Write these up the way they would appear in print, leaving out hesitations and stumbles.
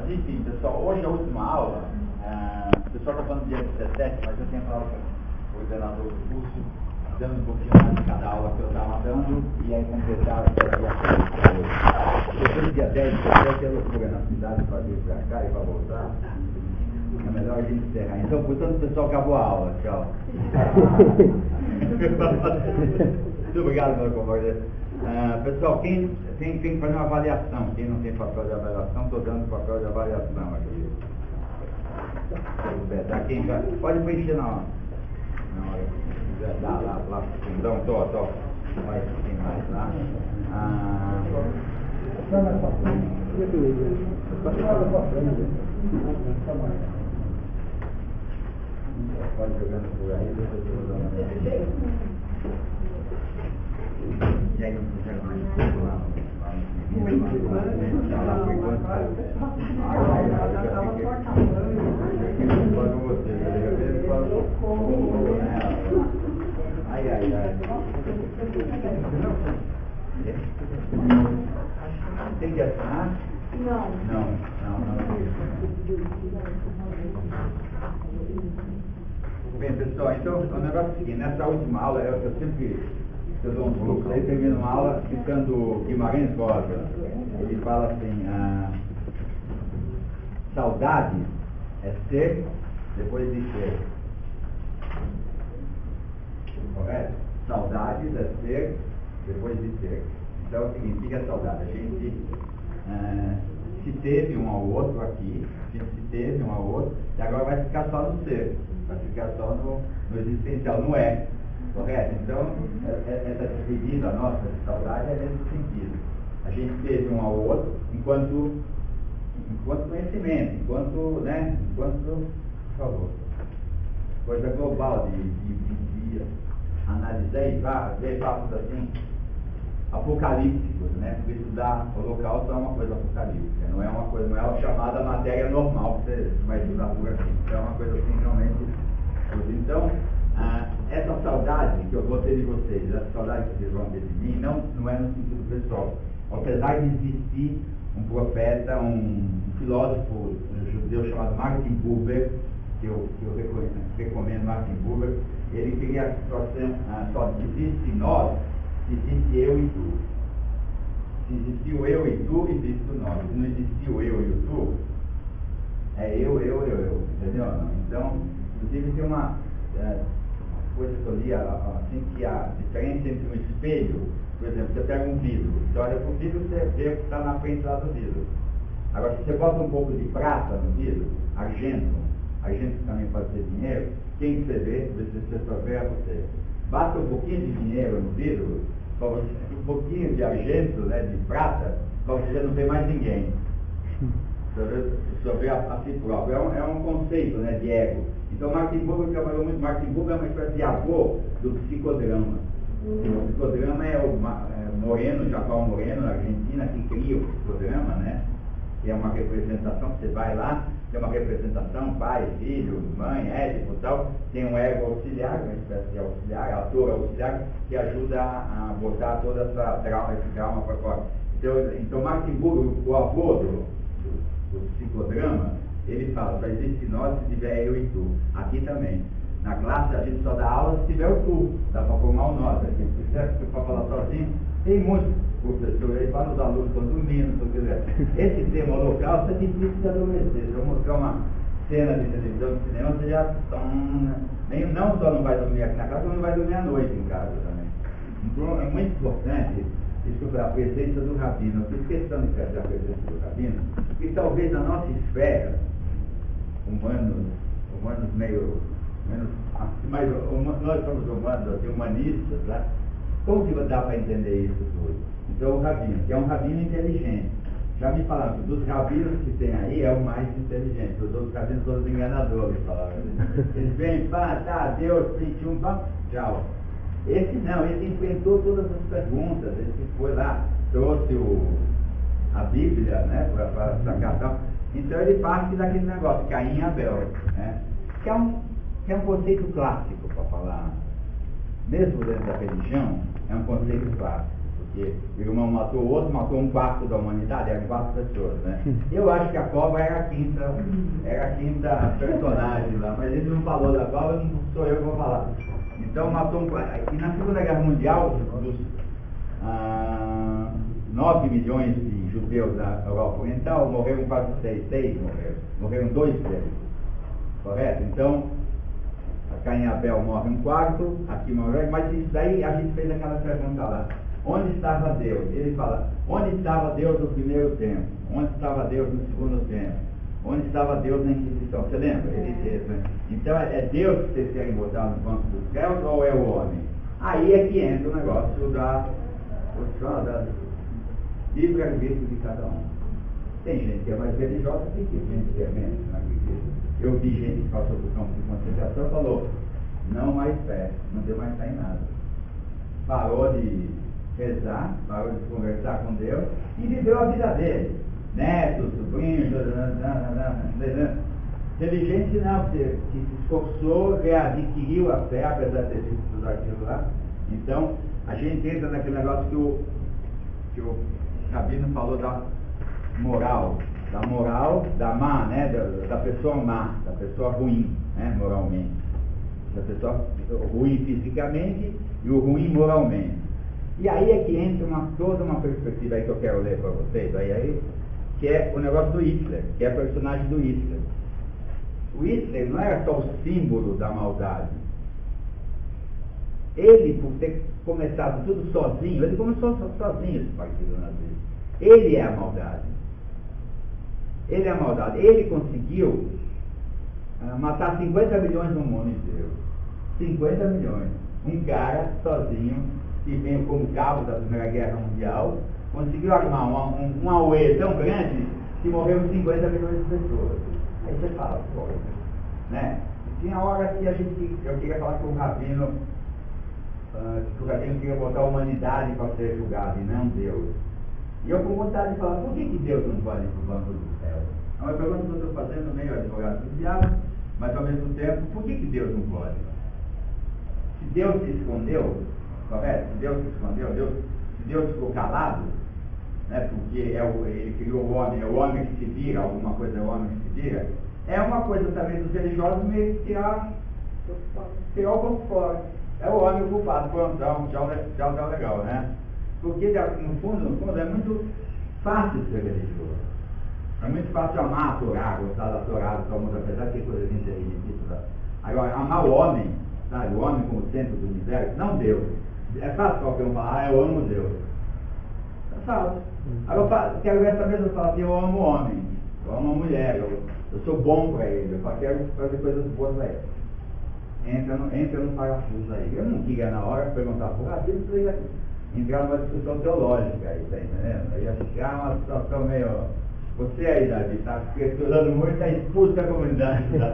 enfim, pessoal, hoje é a última aula. O pessoal está falando dia 17, mas eu tenho falado com o coordenador do curso, dando um pouquinho mais de cada aula que eu estava dando, e aí completar até dia 10. Depois do dia 10, 17 é loucura na cidade para vir para cá e para voltar. É melhor a gente encerrar. Então, portanto, pessoal, acabou a aula. Tchau. Muito obrigado pela conversa. Pessoal, quem tem que fazer uma avaliação? Quem não tem papel de avaliação, estou dando papel de avaliação aqui. Quem já, pode preencher na hora. Lá, então, tô. Vai, tem mais lá. Pode jogando por aí, depois eu vou dar uma olhada. E aí não precisa mais lá por enquanto. Tem que assinar? Não. Bem, pessoal, então o negócio é o seguinte, nessa última aula eu sempre dou um grupo, aí termino uma aula citando Guimarães Rosa. Ele fala assim, saudade é ser depois de ser. Correto? Saudades é ser depois de ser. Então é o seguinte, o que é saudade? A gente se teve um ao outro aqui, a gente se teve um ao outro, e agora vai ficar só no ser, vai ficar só no existencial, no é. Correto? Então, essa despedida nossa de saudade é nesse sentido. A gente teve um ao outro enquanto conhecimento, enquanto, por favor, coisa global de analisar e ver fatos assim, apocalípticos, né? Porque estudar o holocausto é uma coisa apocalíptica, não é a chamada matéria normal que você vai estudar por aqui. Então é uma coisa assim realmente. Então, essa saudade que eu vou ter de vocês, essa saudade que vocês vão ter de mim, não é no sentido pessoal. Apesar de existir um profeta, um filósofo judeu chamado Martin Buber, que eu recomendo Martin Buber, ele queria a situação, só existe nós, existe eu e tu. Se existiu eu e tu, existe o nós. Se não existiu eu e o tu, é eu, entendeu? Então, inclusive tem uma coisa que eu li, assim, que a diferença entre um espelho, por exemplo, você pega um vidro, você olha para o vidro, você vê o que está na frente lá do vidro. Agora, se você bota um pouco de prata no vidro, argento também pode ser dinheiro, quem você vê, você só vê é você. Basta um pouquinho de dinheiro no vidro, um pouquinho de argento, de prata, para você não ver mais ninguém. Só ver a si próprio. É um conceito, de ego. Então, Martin Buber trabalhou muito. Martin Buber é uma espécie de avô do psicodrama. O psicodrama é o Moreno, Jacó Moreno, na Argentina, que cria o psicodrama, que é uma representação, você vai lá, tem uma representação, pai, filho, mãe, ético e tal, tem um ego auxiliar, uma espécie de auxiliar, ator auxiliar, que ajuda a botar toda esse trauma para fora. Então Martin Buber, o avô do psicodrama, ele fala, só existe nós se tiver eu e tu. Aqui também. Na classe a gente só dá aula se tiver o tu, dá para formar o nós aqui. Se quiser para falar sozinho, tem muitos professores aí, para os alunos estão dormindo, se quiser. Esse tema holocausto é difícil de adormecer. Se eu mostrar uma cena de televisão, de cinema, você já não só não vai dormir aqui na casa, como não vai dormir à noite em casa também. Então é muito importante a presença do rabino. Eu fiz questão de trazer a presença do rabino, porque talvez na nossa esfera, humanos meio menos, mas nós somos humanos, assim, humanistas, como que dá para entender isso tudo? Então o rabino, que é um rabino inteligente. Já me falaram que dos rabinos que tem aí é o mais inteligente, os outros rabinos são os enganadores, falaram. Eles vêm, Deus, 21, tchau. Esse não, esse enfrentou todas as perguntas, esse foi lá, trouxe a Bíblia, para sacar. Então ele parte daquele negócio, Caim e Abel, que é um conceito clássico, para falar, mesmo dentro da religião, é um conceito clássico, porque o irmão matou o outro, matou um quarto da humanidade, eram 4 pessoas, né? Eu acho que a cobra era a quinta personagem lá, mas ele não falou da cobra, não sou eu que vou falar. Então matou um quarto. E na Segunda Guerra Mundial, dos 9 milhões de judeus da Europa Oriental, morreram quase 6 morreram 2 deles, correto? Então, a Caim e Abel morre um quarto, aqui morreu, mas isso daí a gente fez aquela pergunta lá, onde estava Deus? Ele fala, onde estava Deus no primeiro tempo? Onde estava Deus no segundo tempo? Onde estava Deus na Inquisição? Você lembra? Ele diz, né? Então é Deus que vocês querem botar no banco dos céus ou é o homem? Aí é que entra o negócio da livre-arbítrio de cada um. Tem gente que é mais religiosa, tem gente que é menos, não acredita. Eu vi gente que passou por campo de concentração e falou, não mais fé, não deu mais fé em nada. Parou de rezar, parou de conversar com Deus e viveu a vida dele. Netos, sobrinhos, inteligente não, porque se esforçou, readquiriu a fé, apesar de ter sido tudo aquilo lá. Então, a gente entra naquele negócio que o Rabino falou da moral, da má, né, da pessoa má, da pessoa ruim, né, moralmente. Da pessoa ruim fisicamente e o ruim moralmente. E aí é que entra toda uma perspectiva aí que eu quero ler para vocês, aí, que é o negócio do Hitler, que é o personagem do Hitler. O Hitler não era só o símbolo da maldade. Ele, por ter começado tudo sozinho, ele começou sozinho esse partido nazista. Ele é a maldade. Ele é a maldade. Ele conseguiu matar 50 milhões no mundo inteiro. 50 milhões. Um cara sozinho, que veio como cabo da Primeira Guerra Mundial, conseguiu armar um auê tão grande que morreram 50 milhões de pessoas. Aí você fala, pô, né? Tinha hora que eu queria falar com o Rabino, que o Rabino queria botar a humanidade para ser julgado e não Deus. E eu com vontade de falar, por que Deus não pode ir para o banco do céu? É uma pergunta que eu estou fazendo meio advogado do diabo, mas ao mesmo tempo, por que Deus não pode? Se Deus se escondeu, correto? Se Deus se escondeu, se Deus ficou calado, né, porque ele criou o homem, é o homem que se vira, alguma coisa é o homem que se vira, é uma coisa também dos religiosos meio que tirar o ponto fora. É o homem o culpado, pronto, tchau, legal, né? Porque no fundo é muito fácil ser religioso. É muito fácil amar a Torá, gostar da Torá, do Talmud, apesar de ter coisas interessantes. Agora, amar o homem, sabe? O homem como centro do universo, não Deus. É fácil qualquer um falar, eu amo Deus. É fácil. Agora, quero ver essa mesma falar assim, eu amo o homem, eu amo a mulher, eu sou bom para ele, eu quero fazer coisas boas para ele. Entra no parafuso aí. Eu não queria na hora perguntar por Rabino, você ia entrar numa discussão teológica aí, tá entendendo? Aí ia ficar uma situação meio... Você aí, Davi, está questionando muito, está expulso da comunidade. Tá?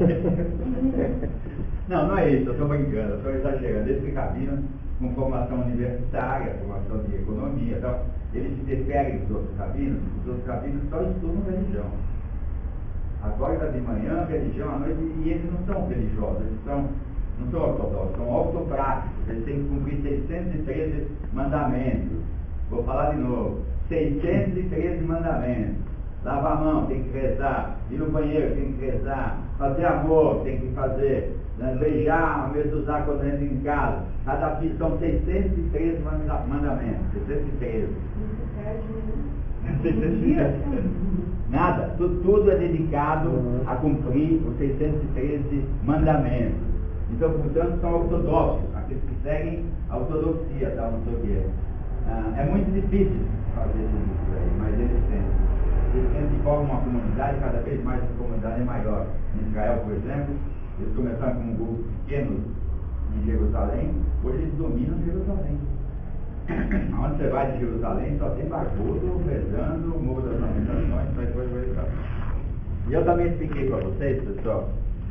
Não é isso, eu estou brincando, eu estou exagerando. Esse Rabino, com formação universitária, formação de economia, então, ele se difere dos outros rabinos, os outros rabinos só estudam religião. Acorda de manhã, religião à noite, e eles não são religiosos, eles não são ortodoxos, são ortopráticos, eles têm que cumprir 613 mandamentos. Vou falar de novo, 613 mandamentos. Lavar a mão, tem que rezar. Ir no banheiro, tem que rezar. Fazer amor, tem que fazer. Beijar, ao mesmo usar quando entra em casa. Cada filho são 613 mandamentos. 613. 613. Nada. Tudo é dedicado a cumprir os 613 mandamentos. Então, portanto, são ortodoxos. Aqueles que seguem a ortodoxia, tá? Não sei o quê. É muito difícil fazer isso aí, mas eles tentam. Eles formam uma comunidade, cada vez mais a comunidade é maior. Em Israel, por exemplo, eles começaram com um grupo pequeno em Jerusalém, hoje eles dominam Jerusalém. Onde você vai de Jerusalém, só tem barbudo, rezando, o Muro das Lamentações, vai coisa. E eu também expliquei para vocês, pessoal,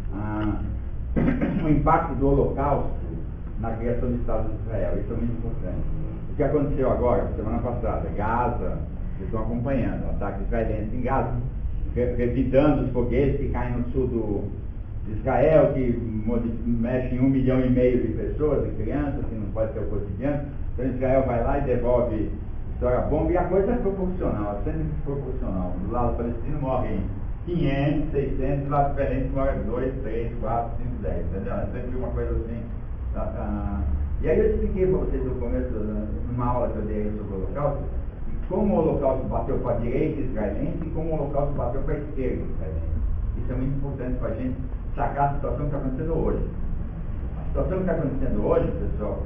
o impacto do Holocausto na criação do Estado de Israel. Isso é muito importante. O que aconteceu agora, semana passada, Gaza, vocês estão acompanhando, o ataque israelense em Gaza, revidando os foguetes que caem no sul de Israel, que mexe em 1,5 milhão de pessoas, de crianças, que não pode ser o cotidiano. Então Israel vai lá e devolve história bomba, e a coisa é proporcional, sempre proporcional. Do lado palestino morrem 500, 600, do lado diferente morrem 2, 3, 4, 5, 10, entendeu? É sempre uma coisa assim. E aí eu expliquei para vocês no começo, numa aula que eu dei sobre o Holocausto, como o Holocausto bateu para a direita israelense e como o Holocausto bateu para a esquerda israelense. Isso é muito importante para a gente sacar a situação que está acontecendo hoje. A situação que está acontecendo hoje, pessoal,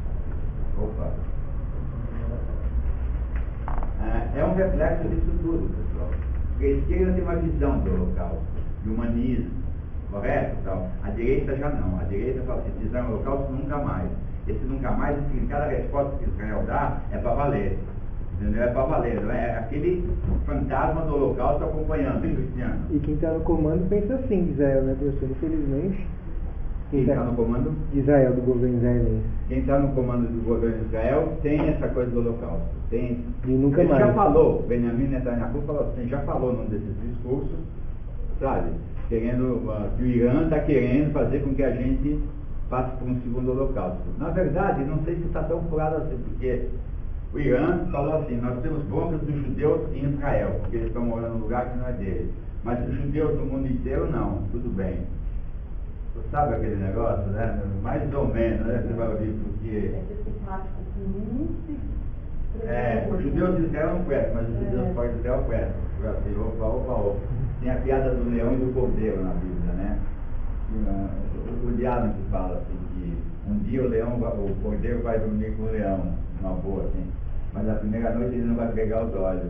é um reflexo disso tudo, pessoal. Porque a esquerda tem uma visão do Holocausto, de humanismo, correto? Então, a direita já não. A direita fala assim, se fizer um Holocausto, nunca mais. Esse nunca mais, cada resposta que Israel dá é para valer. Entendeu? É para valer. Não é aquele fantasma do Holocausto acompanhando o cristiano. E quem está no comando pensa assim de Israel, né, professor? Infelizmente. Quem está no comando? De Israel, do governo israelense. Quem está no comando do governo de Israel tem essa coisa do Holocausto. Tem. E nunca Ele mais. já falou, Benjamin Netanyahu falou assim, já falou num desses discursos, sabe? Querendo, que o Irã está querendo fazer com que a gente passe por um segundo Holocausto. Na verdade, não sei se está tão claro assim, porque o Irã falou assim, nós temos broncas dos judeus em Israel, porque eles estão morando num lugar que não é deles. Mas os judeus do mundo inteiro, não, tudo bem. Sabe aquele negócio, né? Mais ou menos, né? Você vai ouvir, porque... os judeus de Israel não prestam, mas os judeus fora de Israel prestam. Assim, opa. Tem a piada do leão e do cordeiro na Bíblia, né? O diabo que fala assim, que um dia o cordeiro vai dormir com o leão, uma boa, assim. Mas a primeira noite ele não vai pegar os olhos.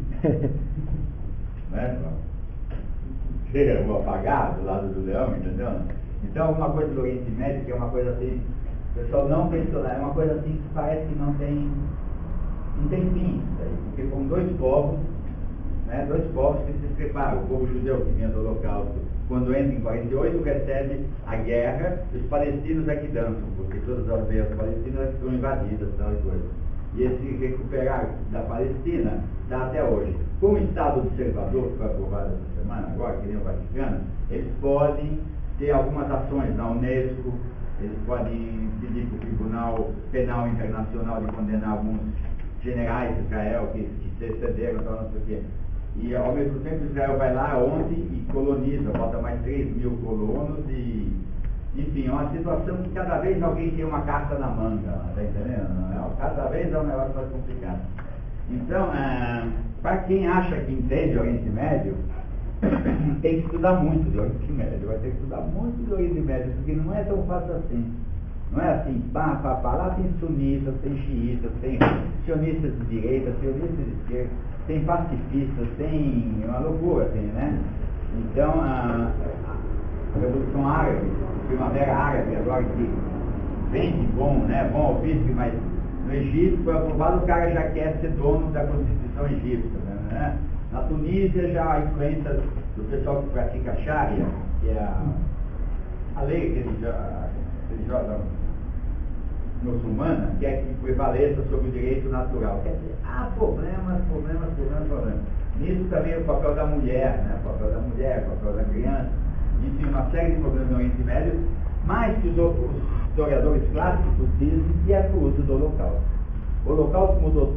Né? Vou apagar do lado do leão, entendeu? Então, alguma coisa do Oriente Médio, que é uma coisa assim, o pessoal não pensou, é uma coisa assim que parece que não tem fim, porque são dois povos que se preparam. O povo judeu que vinha do Holocausto, quando entra em 48, recebe a guerra, os palestinos é que dançam, porque todas as aldeias palestinas estão invadidas, tal e coisa. E esse recuperar da Palestina dá até hoje. Como Estado observador, que foi aprovado essa semana, agora, que nem o Vaticano, eles podem ter algumas ações na Unesco, eles podem pedir para o Tribunal Penal Internacional de condenar alguns generais de Israel que se excederam, tal, não sei o quê. E ao mesmo tempo Israel vai lá ontem e coloniza, bota mais 3 mil colonos e, enfim, é uma situação que cada vez alguém tem uma carta na manga, está entendendo? Cada vez é um negócio mais complicado. Então, para quem acha que entende o Oriente Médio, tem que estudar muito do Oriente Médio, vai ter que estudar muito do Oriente Médio, porque não é tão fácil assim. Não é assim, lá tem sunistas, tem xiitas, tem sionistas de direita, sionistas de esquerda, tem pacifistas, tem uma loucura, assim, né? Então, a Revolução Árabe, a Primavera Árabe, agora que vem de bom, né? Bom ao físico, mas no Egito foi aprovado, o cara já quer ser dono da Constituição egípcia, né? Na Tunísia já a influência do pessoal que pratica Sharia, que é a lei religiosa muçulmana, que é que prevaleça sobre o direito natural. Quer dizer, há problemas. Nisso também o papel da mulher, né? O papel da mulher, o papel da criança, enfim, uma série de problemas no Oriente Médio, mas que os historiadores clássicos dizem que é por uso do Holocausto. O Holocausto mudou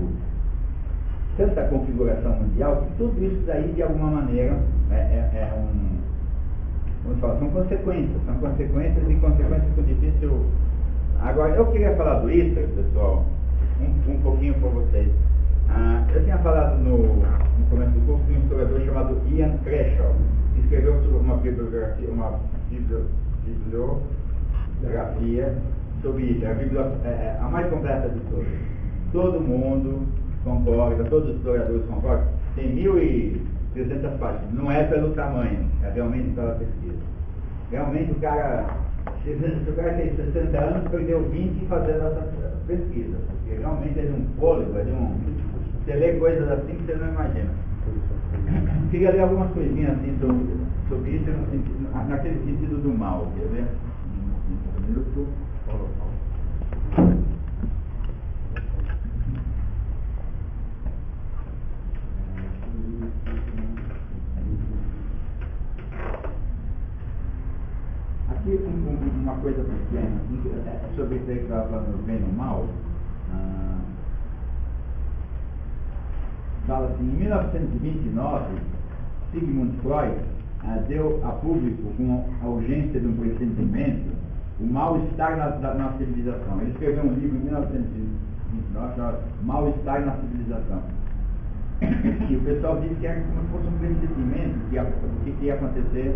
tanta configuração mundial, que tudo isso daí, de alguma maneira, são consequências e consequências que é difícil. Agora, eu queria falar do Easter, pessoal, um pouquinho para vocês. Eu tinha falado no começo do curso de um historiador chamado Ian Creshaw, que escreveu sobre uma bibliografia sobre Easter, a mais completa de todas. Todo mundo concorda, todos os historiadores concordam, tem 1.300 páginas, não é pelo tamanho, é realmente pela pesquisa. Realmente o cara tem 60 anos, perdeu 20 fazendo essa pesquisa, porque realmente é de um fôlego, você lê coisas assim que você não imagina. Queria ler algumas coisinhas assim sobre isso, naquele sentido do mal, quer ver? Aqui uma coisa pequena, sobre isso aí que estava falando do bem e do mal. fala assim, em 1929, Sigmund Freud deu a público, com a urgência de um pressentimento, o mal-estar na civilização. Ele escreveu um livro em 1929 chamado Mal-estar na Civilização. E o pessoal disse que era como se fosse um pressentimento do que ia acontecer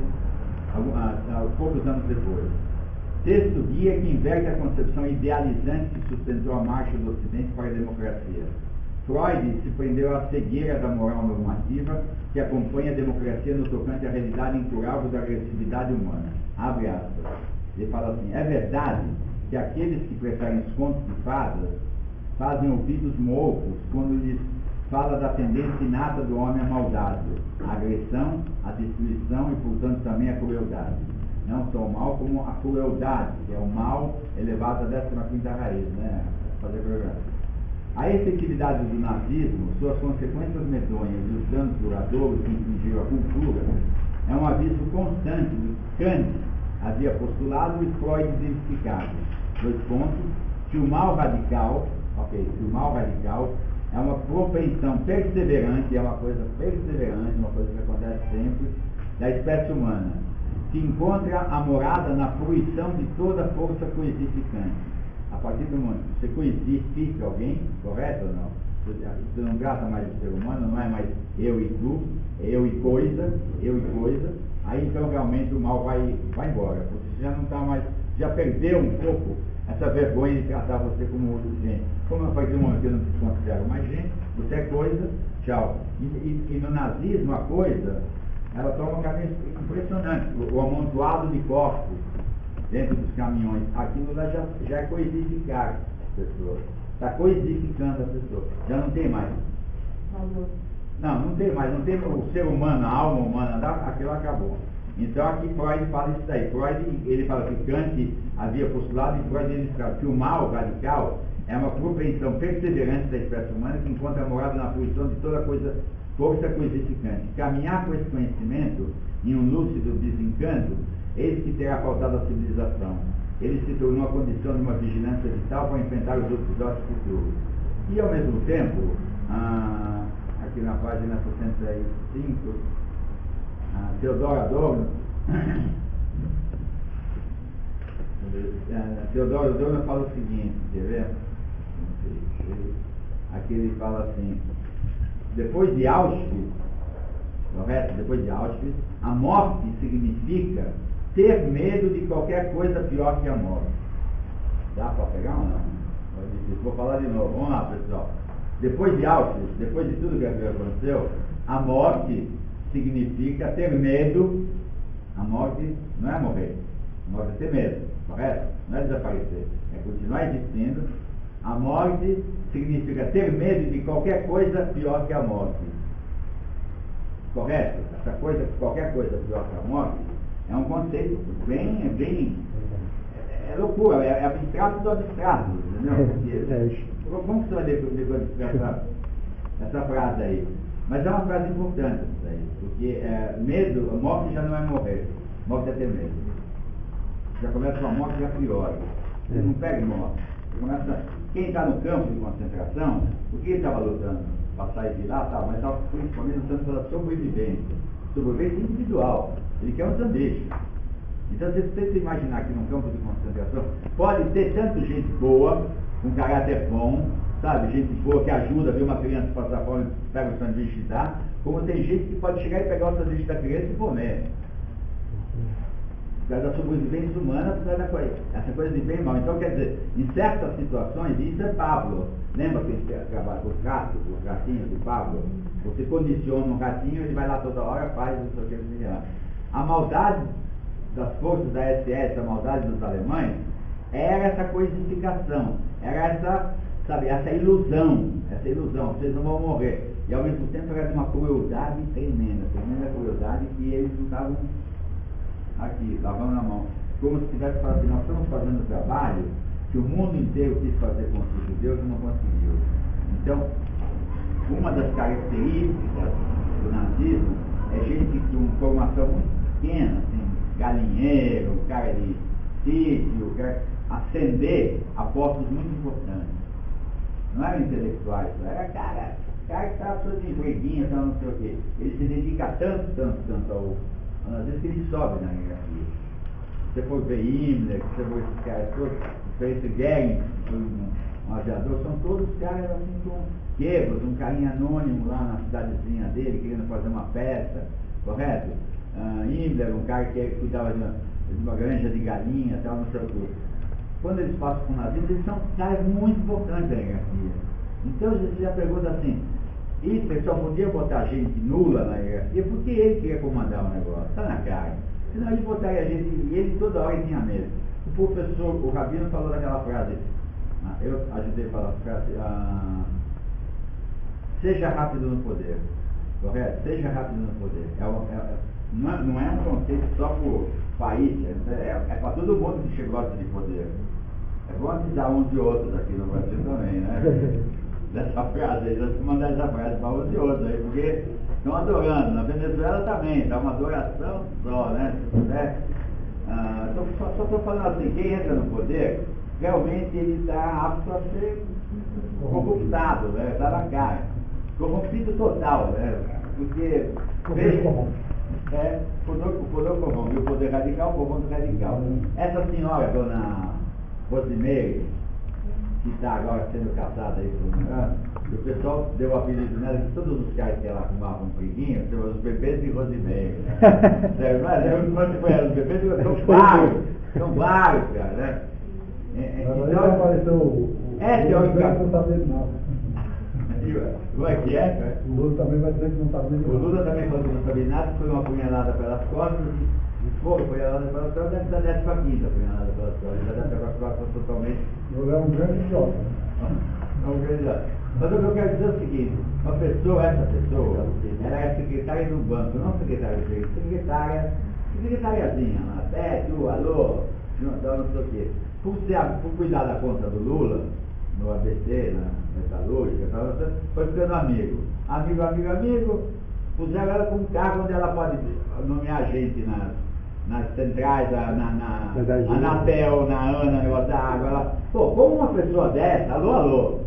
poucos anos depois. Texto guia que inverte a concepção idealizante que sustentou a marcha do Ocidente para a democracia. Freud se prendeu à cegueira da moral normativa que acompanha a democracia no tocante à realidade incurável da agressividade humana. Abre aspas. Ele fala assim, é verdade que aqueles que preferem os contos de fadas fazem ouvidos moucos quando lhes fala da tendência inata do homem à maldade, a agressão, a destruição e, portanto, também a crueldade. Não só o mal, como a crueldade, que é o mal elevado à 15ª raiz, né? Fazer programa. A efetividade do nazismo, suas consequências medonhas e os danos duradouros que infligiu à cultura, é um aviso constante do que Kant havia postulado e Freud identificado. 2 pontos. Que o mal radical, que o mal radical é uma propensão perseverante, uma coisa que acontece sempre, da espécie humana, que encontra a morada na fruição de toda força coisificante. A partir do momento que você coisifica alguém, correto ou não? Você não trata mais do ser humano, não é mais eu e tu, é eu e coisa, aí então realmente o mal vai embora, porque você já não está mais, já perdeu um pouco essa vergonha de tratar você como outro gente. Como a partir do momento que eu não te considero mais gente, você é coisa, tchau. E no nazismo a coisa, ela toma um caminho impressionante. O amontoado de corpos dentro dos caminhões, aquilo lá já é coisificar as pessoas. Está coisificando as pessoas. Já não tem mais. Não tem mais. Não tem o ser humano, a alma humana, aquilo acabou. Então aqui Freud fala isso daí. Freud, ele fala que Kant havia postulado e Freud ele fala que o mal radical é uma propensão perseverante da espécie humana que encontra morada na fruição de toda força coisificante. Caminhar com esse conhecimento em um lúcido desencanto, eis que terá faltado à civilização. Ele se tornou a condição de uma vigilância vital para enfrentar os episódios futuros. E ao mesmo tempo, aqui na página 65, Theodor Adorno fala o seguinte, quer ver? Aqui ele fala assim, depois de Auschwitz, correto? Depois de Auschwitz, a morte significa ter medo de qualquer coisa pior que a morte. Dá para pegar ou não? Vou falar de novo, vamos lá pessoal. Depois de Auschwitz, depois de tudo que aconteceu, a morte significa ter medo. A morte não é morrer, a morte é ter medo, correto? Não é desaparecer, é continuar existindo. A morte significa ter medo de qualquer coisa pior que a morte, correto? Qualquer coisa pior que a morte é um conceito é loucura, é abstrato do abstrato, entendeu? Como que você vai decodificar essa frase aí? Mas é uma frase importante isso aí, porque medo, a morte já não é morrer, morte é ter medo. Já começa com a morte a priori. Você não pega morte. Quem está no campo de concentração, o que ele estava lutando? Passar e virar, tá, mas estava principalmente lutando pela sobrevivência. Sobrevivência individual. Ele quer um sanduíche. Então, se você se imaginar que num campo de concentração, pode ter tanto gente boa, com caráter bom, sabe, gente boa que ajuda, vê uma criança passar fome, pega o sanduíche e dá, como tem gente que pode chegar e pegar o sanduíche da criança e comer. Por causa da sobrevivência humana, por causa essa coisa de bem e mal. Então, quer dizer, em certas situações, isso é Pablo. Lembra que ele trabalha com os ratinhos de Pablo? Você condiciona um ratinho, ele vai lá toda hora, faz não sei o que, não sei o que. A maldade das forças da SS, a maldade dos alemães, era essa coisificação, era essa ilusão, vocês não vão morrer. E ao mesmo tempo era de uma crueldade tremenda crueldade que eles não estavam aqui, lavando na mão. Como se tivesse falado assim, nós estamos fazendo o trabalho que o mundo inteiro quis fazer com os judeus e não conseguiu. Então, uma das características do nazismo é gente com formação muito pequena, assim, galinheiro, cara de sítio, ascender a postos muito importantes. Não eram intelectuais, era cara cara que está todo empreguinho, então não sei o quê. Ele se dedica tanto ao... Às vezes que ele sobe na hierarquia. Você for ver Himmler, você for esses caras todos, esse Goering, um aviador, são todos caras assim com quebros, um carinha anônimo lá na cidadezinha dele, querendo fazer uma festa, correto? Himmler, um cara que cuidava de uma granja de galinha, tal, não sei o quê. Quando eles passam com o nazismo, eles são caras muito importantes da hierarquia. Então você já pergunta assim, Hitler só podia botar gente nula na hierarquia porque ele queria comandar o negócio, está na cara. Senão ele botaria gente, e ele toda hora tinha medo. O professor, o Rabino falou daquela frase, eu ajudei a falar a frase, seja rápido no poder, correto? Seja rápido no poder. Não é um conceito só por país, é para todo mundo que gosta de poder. É bom avisar uns e outros aqui no Brasil também, né? Dessa frase aí, nós mandar essa frase para uns e outros aí, porque estão adorando. Na Venezuela também, está uma adoração só, né? Se puder. Só estou falando assim, quem entra no poder, realmente ele está apto a ser corruptado, né? Está na cara. Corrompido total, né? Porque o poder corrompe, o poder radical corrompe radical. Essa senhora, dona Rosemary, que está agora sendo caçada aí por um ano, o pessoal deu o apelido nela de todos os caras que ela arrumava um briguinho, os bebês de Rosemary. Mas os bebês são vários, cara, né? Então apareceu o teoricamente. Não está vendo nada. Como é que é? O Lula também vai dizer que não está vendo nada. O Lula também falou que não sabia nada, foi uma punhalada pelas costas, e foi punhalada pelas costas, deve estar 15ª punhalada pelas costas, já deve estar com as costas totalmente. O Lula é um grande idiota. É um grande idiota. Mas o que eu quero dizer é o seguinte, essa pessoa, ela é secretária do banco, não secretária do banco, secretariazinha lá, alô, não sei o quê. Por cuidar da conta do Lula, no ABC, na metalúrgica, foi ficando amigo, puseram ela com um cargo onde ela pode nomear gente nas centrais, na Anatel, na ANA, negócio da água. Como uma pessoa dessa, alô,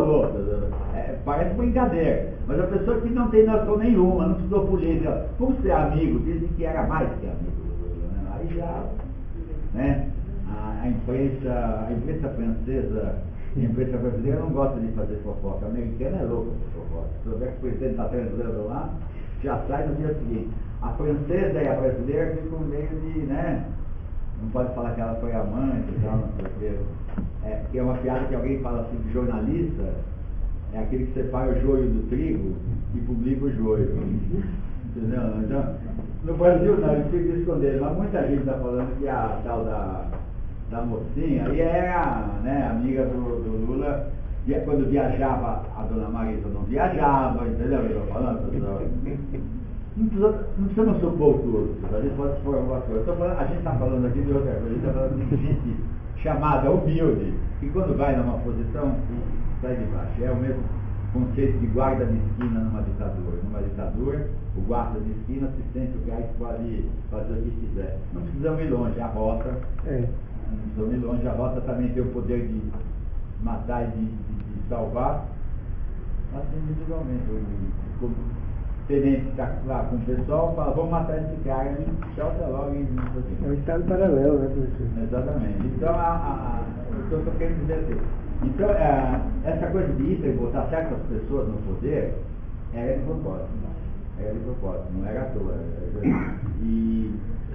parece brincadeira, mas a pessoa que não tem noção nenhuma, não estudou política, por ser amigo, dizem que era mais que amigo, né? Aí já, né? A imprensa francesa e a imprensa brasileira não gosta de fazer fofoca. A americana é louca de fofoca. Se souber que o presidente está transando lá, já sai no dia seguinte. A francesa e a brasileira ficam meio de, né? Não pode falar que ela foi amante e tal, não sei o quê. Porque é uma piada que alguém fala assim, que jornalista é aquele que separa o joio do trigo e publica o joio. Entendeu? Então, no Brasil não, eles ficam escondendo, mas muita gente está falando que a tal da mocinha, e era, né, amiga do Lula, e quando viajava, a dona Marisa não viajava, entendeu o que eu estou falando? Não precisamos supor tudo, a gente pode supor alguma coisa. A gente está falando aqui de outra coisa, a gente está falando de gente chamada humilde, que quando vai numa posição, sai de baixo. É o mesmo conceito de guarda de esquina numa ditadura. Numa ditadura, o guarda de esquina se sente o cara que pode fazer o que quiser. Não precisamos ir longe, a rota. Não precisamos ir longe, a rota também tem o poder de matar e de salvar. Assim, individualmente. O tenente está lá com o pessoal, fala, vamos matar esse cara, e tchau, até logo. É um estado paralelo, né, professor? Exatamente. Então, o que eu estou querendo dizer assim. Então, essa coisa de Hitler botar certas pessoas no poder era de propósito. Não era à toa. E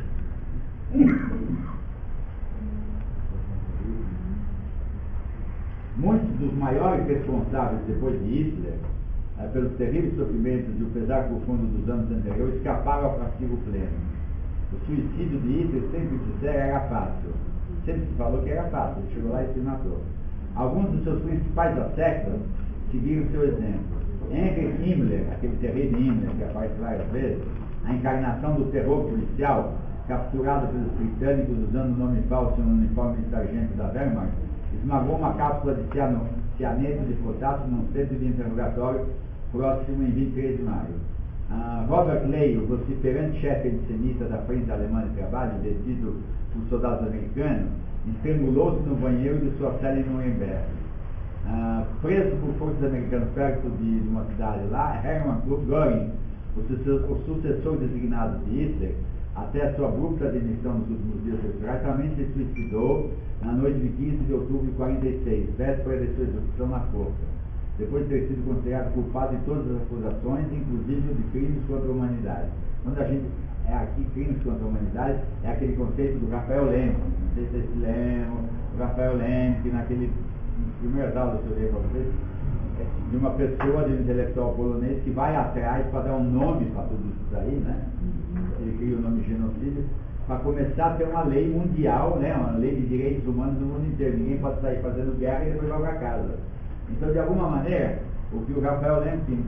muitos dos maiores responsáveis depois de Hitler, pelos terríveis sofrimentos e o pesar profundo dos anos anteriores, escaparam ao castigo pleno. O suicídio de Hitler, sempre disseram, era fácil. Sempre se falou que era fácil, ele chegou lá e se matou. Alguns dos seus principais asseclas seguiram seu exemplo. Henry Himmler, aquele terrível Himmler que aparece várias vezes, a encarnação do terror policial, capturado pelos britânicos usando o nome falso e um uniforme de sargento da Wehrmacht, esmagou uma cápsula de cianeto de potássio num centro de interrogatório próximo em 23 de maio. Robert Ley, o vociferante chefe antissemita da Frente Alemã de Trabalho, detido por soldados americanos, estrangulou-se no banheiro de sua cela em Nuremberg. preso por forças americanas perto de uma cidade lá, Hermann Göring, o sucessor designado de Hitler, até a sua abrupta demissão nos últimos dias eleitorais, também se suicidou na noite de 15 de outubro de 46, véspera de sua execução na força, depois de ter sido considerado culpado de todas as acusações, inclusive de crimes contra a humanidade. Quando a gente aqui, crimes contra a humanidade, é aquele conceito do Rafael Lemkin, não sei se vocês se lembram, o Rafael Lemkin, naquele primeiro aulas que eu dei para vocês, de uma pessoa, de um intelectual polonês que vai atrás para dar um nome para tudo isso aí, né? Ele cria o nome genocídio, para começar a ter uma lei mundial, né? Uma lei de direitos humanos no mundo inteiro. Ninguém pode sair fazendo guerra e depois vai para casa. Então, de alguma maneira, o que o Rafael Lemkin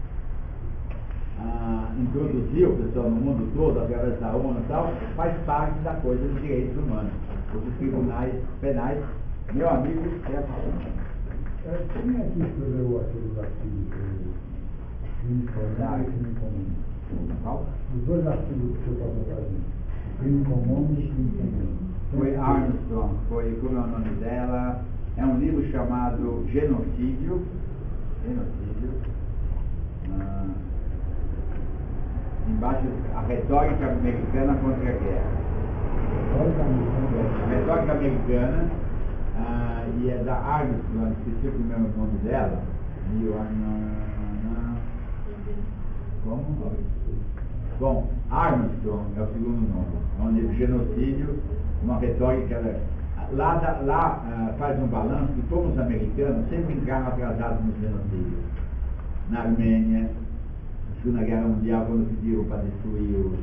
introduziu, pessoal, no mundo todo, através da ONU e tal, faz parte da coisa dos direitos humanos. Os tribunais penais, meu amigo, Quem é que escreveu aqueles artigos do crime comum e crime comum? Qual? Os dois artigos que você passou para a gente. O crime comum e o crime comum. Foi Armstrong, como é o nome dela? É um livro chamado Genocídio. Embaixo, a retórica americana contra a guerra. A retórica americana, e é da Armstrong, esqueci o primeiro nome dela. Como? Bom, Armstrong é o segundo nome. É um livro Genocídio, uma retórica. Lá faz um balanço de como os americanos sempre entraram atrasados nos genocídios. Na Armênia, na Segunda Guerra Mundial, quando pediram para destruir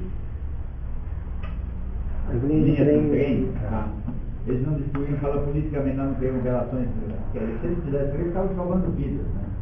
as linhas do trem, eles não destruíram, fala politicamente, não teriam relações. Se eles fizessem isso, eles estavam salvando vidas.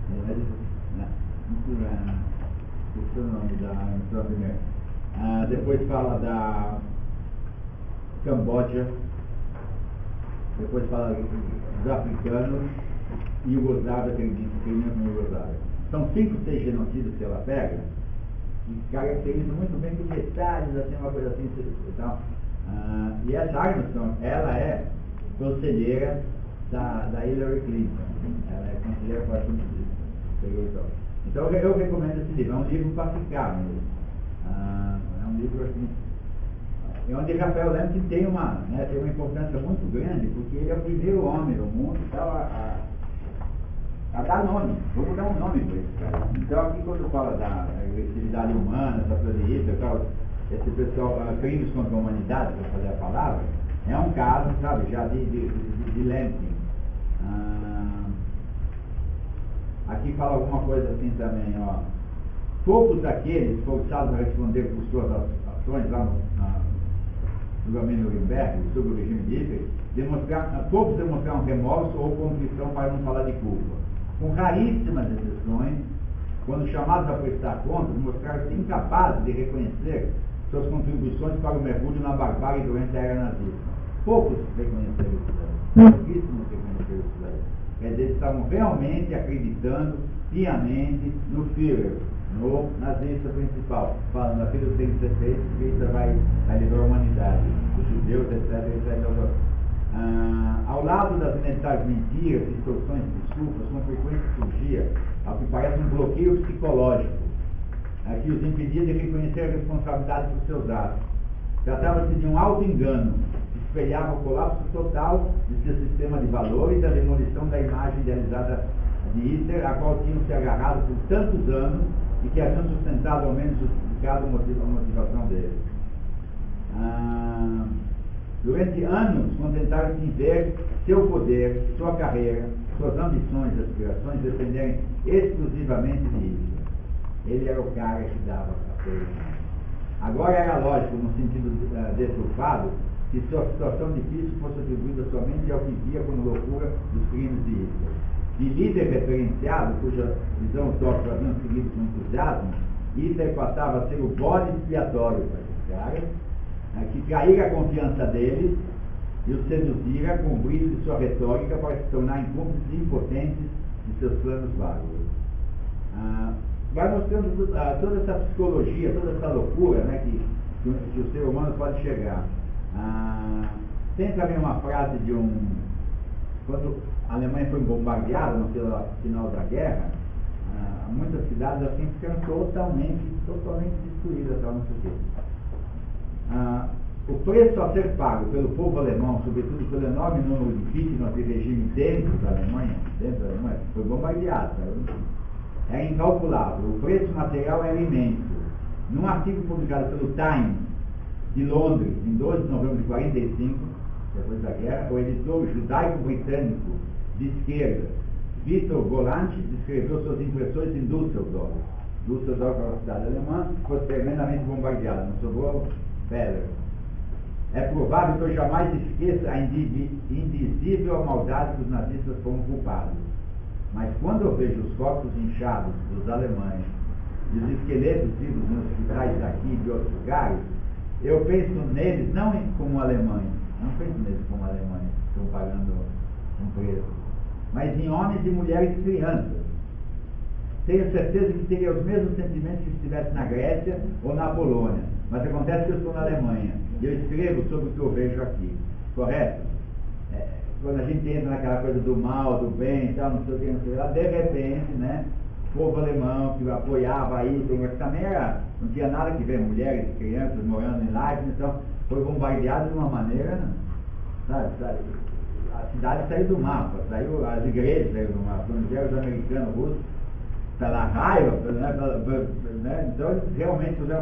Esse é o nome da primeira. Depois fala da Camboja, depois fala dos africanos, Iugoslávia, aquele mesmo Iugoslávia. São 5, 6 genocídios que ela pega e caracteriza muito bem com detalhes, assim, uma coisa assim. Então, e essa Armstrong, ela é conselheira da Hillary Clinton. Ela é conselheira para assuntos de. Então eu recomendo esse livro. É um livro para ficar mesmo. É um livro assim. É onde Rafael Lemkin tem uma importância muito grande, porque ele é o primeiro homem do mundo a dar nome. Vamos dar um nome para esse cara. Então aqui quando fala da agressividade humana, essa coisa de Hitler, esse pessoal, crimes contra a humanidade, para fazer a palavra, é um caso, sabe, já de Lemkin. Aqui fala alguma coisa assim também, ó. Poucos daqueles forçados a responder por suas ações lá no julgamento de Nuremberg, sobre o regime de Hitler, poucos demonstraram remorso ou contrição para não falar de culpa. Com raríssimas exceções, quando chamados a prestar contas, mostraram-se incapazes de reconhecer suas contribuições para o mergulho na barbárie durante a era nazista. Poucos reconheceram isso daí. Pouquíssimos reconheceram isso daí. Quer dizer, eles estavam realmente acreditando piamente no Führer, no nazista principal, falando aquilo tem que ser feito, porque isso vai livrar a humanidade, os judeus, etc. Ao lado das inevitavelmente mentiras, distorções, desculpas, com frequência surgia, ao que parece, um bloqueio psicológico, que os impedia de reconhecer a responsabilidade por seus atos. Tratava-se de um auto-engano, que espelhava o colapso total de seu sistema de valores e a demolição da imagem idealizada de Hitler, a qual tinham se agarrado por tantos anos e que haviam sustentado, ao menos justificado, a motivação dele. Durante anos, contentaram-se em ver seu poder, sua carreira, suas ambições e aspirações dependerem exclusivamente de Hitler. Ele era o cara que dava a coisa. Agora era lógico, no sentido deturpado, que sua situação difícil fosse atribuída somente ao que via como loucura dos crimes de Hitler. De líder referenciado, cuja visão os outros haviam seguido com entusiasmo, Hitler passava a ser o bode expiatório para esses caras, que traíra a confiança deles e os seduzira com o brilho de sua retórica para se tornarem cúmplices impotentes de seus planos vagos. Vai mostrando toda essa psicologia, toda essa loucura, né, que o ser humano pode chegar. Tem também uma frase de um quando a Alemanha foi bombardeada no final da guerra, muitas cidades assim ficaram totalmente destruídas, não sei o quê. O preço a ser pago pelo povo alemão, sobretudo pelo enorme número de vítimas de regime dentro da Alemanha, foi bombardeado, era incalculável. O preço material era imenso. Num artigo publicado pelo Times de Londres, em 12 de novembro de 45, depois da guerra, o editor judaico-britânico de esquerda, Victor Golant, descreveu suas impressões em Düsseldorf. Düsseldorf é uma cidade alemã, foi tremendamente bombardeada, não sobrou pedra. É provável que eu jamais esqueça a indizível maldade que os nazistas foram culpados. Mas quando eu vejo os corpos inchados dos alemães e os esqueletos vivos nos hospitais daqui e de outros lugares, eu penso neles não como alemães, não penso neles como alemães que estão pagando um preço, mas em homens e mulheres e crianças. Tenho certeza que teria os mesmos sentimentos se estivesse na Grécia ou na Polônia, mas acontece que eu estou na Alemanha e eu escrevo sobre o que eu vejo aqui, correto? Quando a gente entra naquela coisa do mal, do bem e tal, não sei o que, não sei lá, de repente, né, o povo alemão que apoiava aí, mas também não tinha nada que ver, mulheres, crianças morando em Leipzig, então foi bombardeado de uma maneira, sabe, a cidade saiu do mapa, as igrejas saíram do mapa, quando vieram os americanos, russos, pela raiva, né, então eles realmente fizeram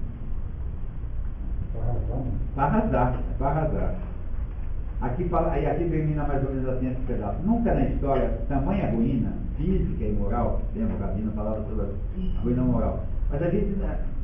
para arrasar. Aqui termina mais ou menos assim esse pedaço. Nunca na história, tamanha ruína física e moral, lembra o Rabino falava sobre a ruína moral, mas a gente,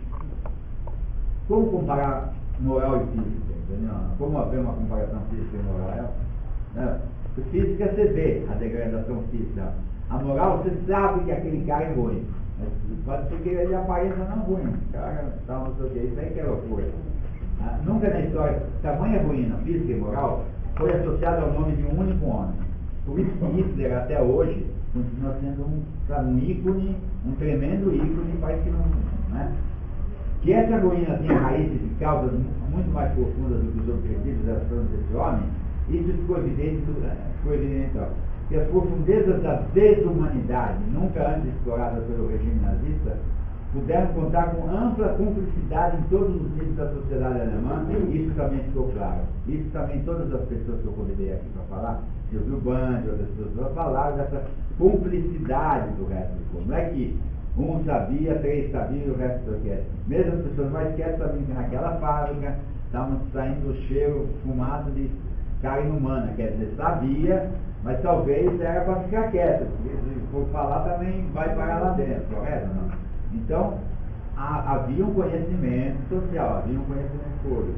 como comparar moral e física, entendeu? Como haver uma comparação física e moral? Física você vê a degradação física, a moral você sabe que aquele cara é ruim, mas pode ser que ele apareça não ruim, cara, tal, não sei o que, isso aí que é loucura. Nunca na história, tamanha ruína física e moral foi associado ao nome de um único homem. Por isso que Hitler até hoje continua sendo um ícone, um tremendo ícone, parece que não, né? Que essa ruína tinha raízes e causas muito mais profundas do que os objetivos das ações desse homem, isso ficou evidente, que as profundezas da desumanidade, nunca antes exploradas pelo regime nazista, puderam contar com ampla cumplicidade em todos os níveis da sociedade alemã, e isso também ficou claro. Isso também todas as pessoas que eu convidei aqui para falar, Silvio Bandi, outras pessoas falaram dessa cumplicidade do resto do povo. Não é que um sabia, três sabiam e o resto não quer. Mesmo as pessoas mais quietas sabiam que naquela fábrica estavam saindo o cheiro fumado de carne humana, quer dizer, sabia, mas talvez era para ficar quieto, porque se for falar também vai parar lá dentro, correto ou não? Então, havia um conhecimento social, havia um conhecimento público.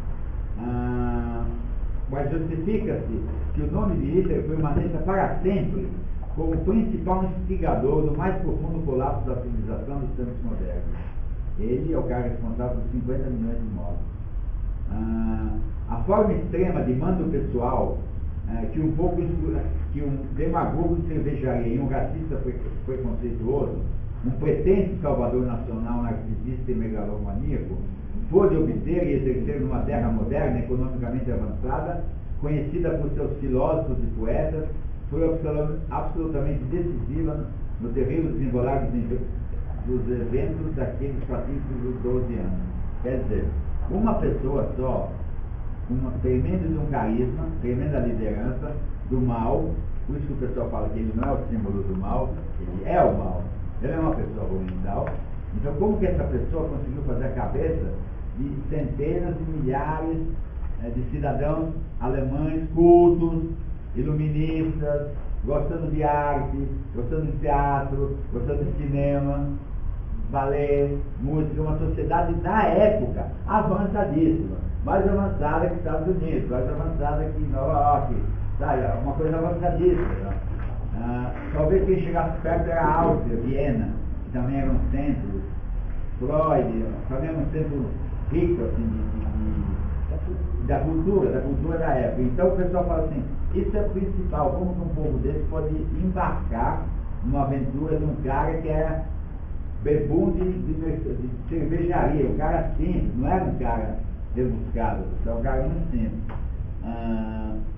Mas justifica-se que o nome de Hitler permaneça para sempre como principal instigador do mais profundo colapso da civilização dos tempos modernos. Ele é o cara responsável por 50 milhões de mortos. A forma extrema de mando pessoal que um demagogo de cervejaria e um racista preconceituoso, um pretenso salvador nacional narcisista e megalomaníaco, pôde obter e exercer numa terra moderna, economicamente avançada, conhecida por seus filósofos e poetas, foi absolutamente decisiva no terrível desenrolar dos eventos daqueles fatídicos 12 anos. Quer dizer, uma pessoa só, tremendo de um carisma, tremenda liderança do mal, por isso que o pessoal fala que ele não é o símbolo do mal, ele é o mal. Ele é uma pessoa ruim e tal. Então, como que essa pessoa conseguiu fazer a cabeça de centenas de milhares de cidadãos alemães cultos, iluministas, gostando de arte, gostando de teatro, gostando de cinema, balé, música, uma sociedade na época avançadíssima, mais avançada que Estados Unidos, mais avançada que Nova York, sabe? Uma coisa avançadíssima. Talvez quem chegasse perto era a Áustria, Viena, que também era um centro, Freud, também era um centro rico assim, da cultura da época. Então o pessoal fala assim, isso é o principal, como que um povo desse pode embarcar numa aventura de um cara que era bebum de cervejaria, um cara simples, não era um cara rebuscado, era um cara muito simples.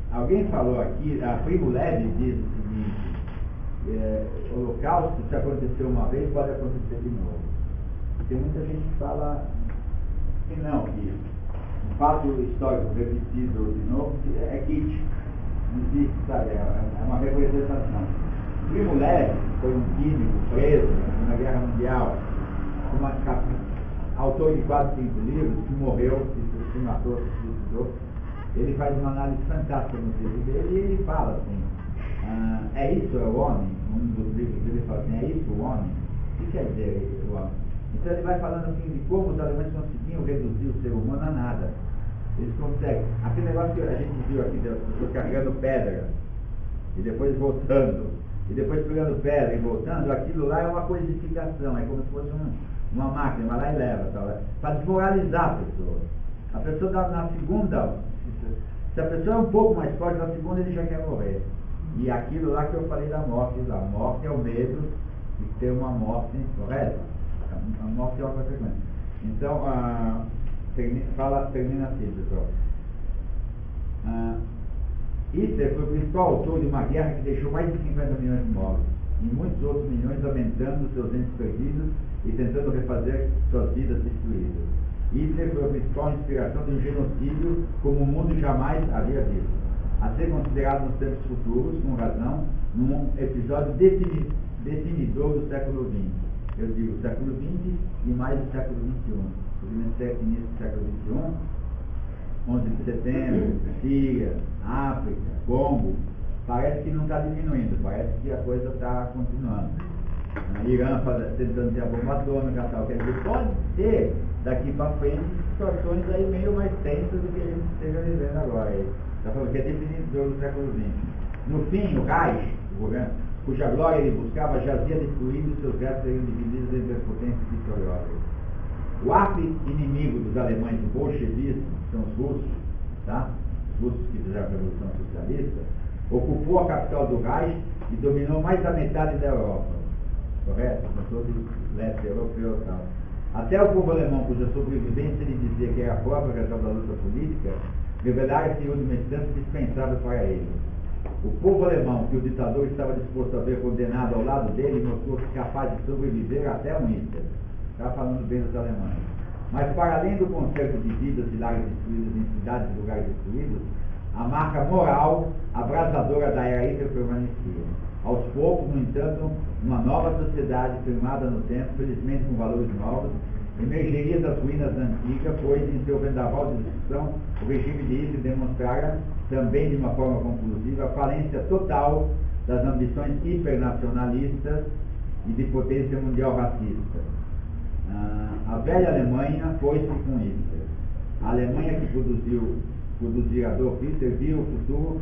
alguém falou aqui, a Primo Levi diz o seguinte, o Holocausto, se aconteceu uma vez, pode acontecer de novo. Tem muita gente que fala que não, que um fato histórico repetido de novo é kit. Não existe, sabe? É uma representação. Primo Levi foi um químico preso na Guerra Mundial, autor de quase 5 livros, que morreu, se matou, se suicidou. Ele faz uma análise fantástica no livro dele e ele fala assim, é isso o homem? Um dos livros dele fala assim, é isso o homem? O que quer dizer o homem? Então ele vai falando assim de como os alemães conseguiam reduzir o ser humano a nada. Eles conseguem. Aquele negócio que a gente viu aqui, das pessoas carregando pedra, e depois voltando, e depois pegando pedra e voltando, aquilo lá é uma codificação, é como se fosse uma máquina, vai lá e leva, para desmoralizar a pessoa. A pessoa na segunda, se a pessoa é um pouco mais forte, na segunda ele já quer morrer. E aquilo lá que eu falei da morte, a morte é o medo de ter uma morte, correto? A morte é uma consequência. Então, termina assim, pessoal. Hitler foi o principal autor de uma guerra que deixou mais de 50 milhões de mortos, e muitos outros milhões lamentando seus entes perdidos e tentando refazer suas vidas destruídas. Hitler foi a principal inspiração de um genocídio como o mundo jamais havia visto, a ser considerado nos tempos futuros, com razão, num episódio definidor do século XX. Eu digo século XX e mais do século XXI. Porque nesse início do século XXI, 11 de setembro, Síria, África, Congo, parece que não está diminuindo, parece que a coisa está continuando. Irã tentando ter a bomba atômica, tal. Quer dizer, pode ter daqui para frente situações aí meio mais tensas do que a gente esteja vivendo agora. Está falando que é definidor do século XX. No fim, o Reich, o governo, cuja glória ele buscava, jazia destruído e seus restos seriam divididos entre as potências vitoriosas. O arqui-inimigo dos alemães do bolchevismo, que são os russos, tá? Os russos que fizeram a Revolução Socialista, ocupou a capital do Reich e dominou mais da metade da Europa. Correto? Com todo o leste europeu e tal. Até o povo alemão, cuja sobrevivência ele dizia que era a própria razão da luta política, revelaram-se em última instância dispensável para ele. O povo alemão, que o ditador estava disposto a ver condenado ao lado dele, mostrou-se capaz de sobreviver até um Hitler. Está falando bem dos alemães. Mas para além do concerto de vidas e lares destruídos em cidades e lugares destruídos, a marca moral abrasadora da era Hitler permanecia. Aos poucos, no entanto, uma nova sociedade firmada no tempo, felizmente com valores novos, emergeria das ruínas antigas, pois em seu vendaval de destruição, o regime de Hitler demonstrara, também de uma forma conclusiva, a falência total das ambições hipernacionalistas e de potência mundial racista. A velha Alemanha foi-se com Hitler. A Alemanha que produzia Adolf Hitler vira o futuro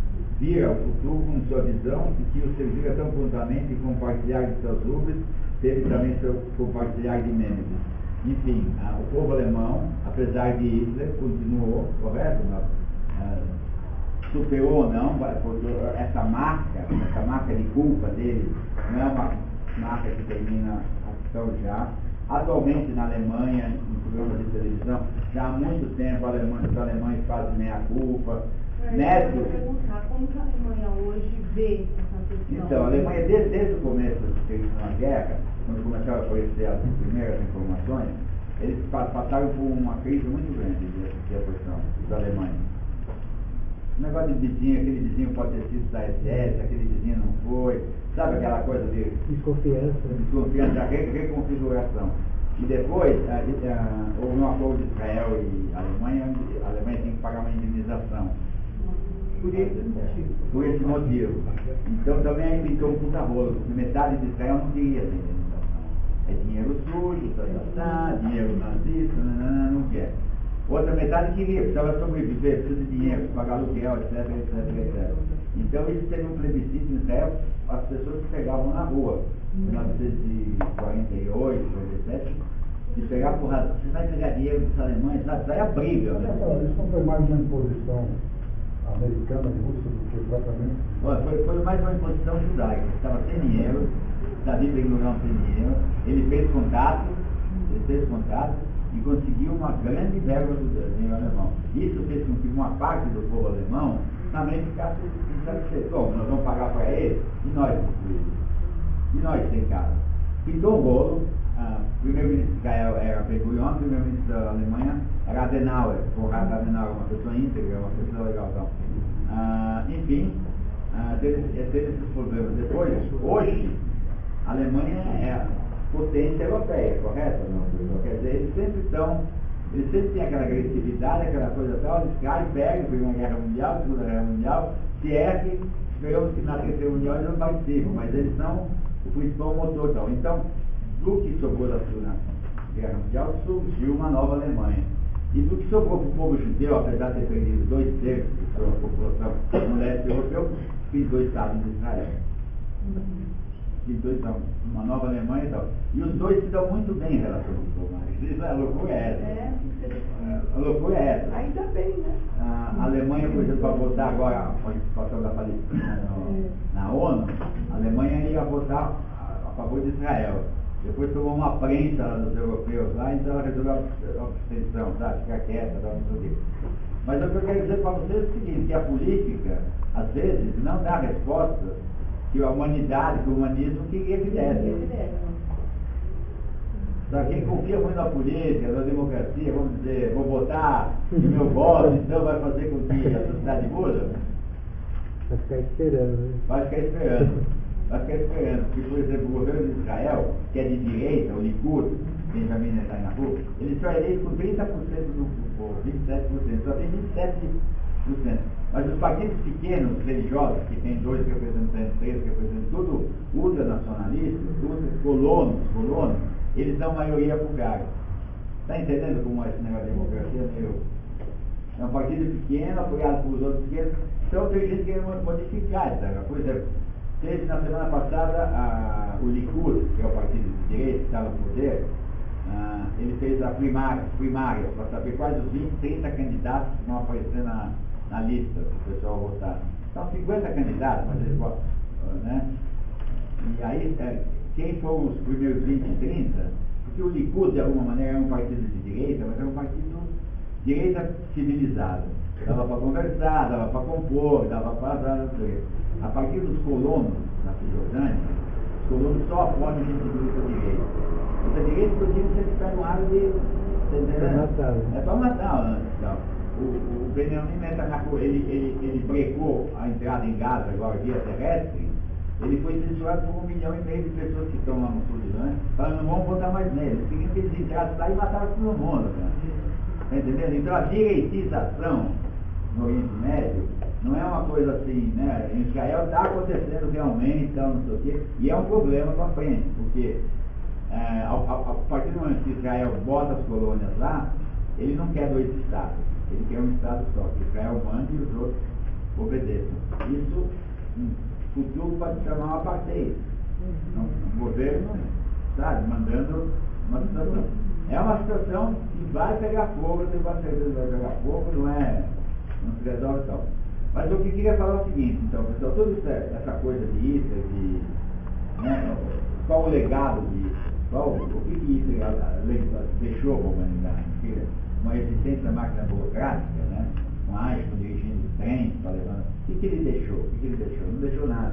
com sua visão e que o servira tão prontamente em compartilhar de seus rubros, teve também seu compartilhar de Mênesis. Enfim, o povo alemão, apesar de Hitler, continuou, correto? Superou ou não, essa marca de culpa dele, não é uma marca que termina a questão já. Atualmente na Alemanha, em programas de televisão, já há muito tempo os alemães fazem meia-culpa. Netos. Eu vou perguntar como que a Alemanha hoje vê essa questão. Então, a Alemanha, desde o começo da guerra, quando começaram a aparecer as primeiras informações, eles passaram por uma crise muito grande de atenção dos alemães. O negócio de vizinho, aquele vizinho pode ter sido da SS, aquele vizinho não foi, sabe aquela coisa de desconfiança, reconfiguração. E depois, houve um acordo de Israel e a Alemanha tem que pagar uma indenização. Por esse motivo. Então também aí pintou um puta rolo, porque metade de Israel não queria essa indenização. É dinheiro sujo, dinheiro nazista, não quer. Outra metade queria, precisava sobreviver, precisa de dinheiro, pagar aluguel, etc. Então isso teve um plebiscito em Israel, as pessoas se pegavam na rua, em 1948, 47, se pegar porrada, você vai pegar dinheiro dos alemães, sai a briga. Isso não foi mais uma imposição americana e russa do que propriamente? Foi mais uma imposição judaica, estava sem dinheiro, Davi Ben-Gurion sem dinheiro, ele fez contato e conseguiu uma grande verba do dinheiro alemão. Isso fez com que uma parte do povo alemão também ficasse insatisfeito. Bom, nós vamos pagar para ele, e nós construímos. E nós sem casa. Pintou o bolo, o primeiro-ministro de Israel era Ben-Gurion, o primeiro-ministro da Alemanha era Adenauer. Conrad Adenauer, uma pessoa íntegra, uma pessoa legal. Então. Enfim, teve esses problemas. Depois, hoje, a Alemanha é a potência europeia, correto? Não? Quer dizer, eles sempre têm aquela agressividade, aquela coisa tal, eles caem, pegam, Primeira Guerra Mundial, Segunda Guerra Mundial, se erguem, esperamos que na Terceira Mundial eles não participam, mas eles são o principal motor. Então, do que sobrou da Segunda Guerra Mundial, surgiu uma nova Alemanha. E do que sobrou para o povo judeu, apesar de ter perdido 2/3 de sua população no leste europeu, fiz 2 estados de Israel. Fiz 2 estados, uma nova Alemanha e tal. E os dois se dão muito bem em relação aos muçulmanos. A loucura é essa. A loucura é essa. Ainda bem, né? A Alemanha, por exemplo, para votar agora a participação da Palestina na ONU, a Alemanha ia votar a favor de Israel. Depois tomou uma prensa dos europeus lá, então ela resolveu a abstenção, sabe? Ficar quieta, não sei o quê. Mas o que eu quero dizer para vocês é o seguinte, que a política, às vezes, não dá respostas que a humanidade, que o humanismo queria que desse. Quem confia muito na política, na democracia, vamos dizer, vou votar e meu voto, então vai fazer com que a sociedade muda? Vai ficar esperando, né? Vai ficar esperando. Porque, por exemplo, o governo de Israel, que é de direita, o Likud, Benjamin Netanyahu, ele só é eleito com 30% do povo, 27%, só tem 27%. Mas os partidos pequenos, religiosos, que tem 2 representantes, 3 representantes, tudo ultranacionalistas, tudo colonos, eles dão maioria para o cara. Está entendendo como é esse negócio de democracia? É um partido pequeno, apoiado pelos outros pequenos. Então tem gente que quer modificar, sabe? Por exemplo, teve na semana passada o Likud, que é o partido de direita que está no poder, ele fez a primária para saber quais os 20, 30 candidatos que vão aparecer na lista para o pessoal votar. São 50 candidatos, mas eles votam, né? E aí, quem foram os primeiros 20 e 30? Porque o Likud, de alguma maneira, é um partido de direita, mas é um partido de direita civilizado. Dava para conversar, dava para compor, dava para... A partir dos colonos na Cisjordânia, os colonos só apoiam gente de ultra-direita. Ultra-direita, inclusive, você espera um árabe... É para matar, então. O Benjamin Netanyahu, ele brecou a entrada em Gaza, agora via terrestre. Ele foi censurado por 1,5 milhão de pessoas que estão lá no sul de Irã, falando, não vamos votar mais nele. Eles queriam que eles entrassem lá e matassem todo mundo. Está entendendo? Então a direitização no Oriente Médio não é uma coisa assim, né? Em Israel está acontecendo realmente, então, não sei o quê, e é um problema para frente, porque a partir do momento que Israel bota as colônias lá, ele não quer 2 estados, ele quer um estado só, que Israel mande e os outros obedeçam. Isso, no futuro, pode se chamar uma apartheid. O governo, sabe, mandando uma situação. É uma situação que vai pegar fogo, eu tenho quase certeza que vai pegar fogo, não se resolve tal. Mas eu queria falar o seguinte, então, pessoal, toda essa coisa de Hitler, né, qual o legado de Hitler, o que Hitler deixou para a humanidade? Uma eficiência da máquina burocrática, né, um Eichmann dirigindo os trens, o que ele deixou? Não deixou nada.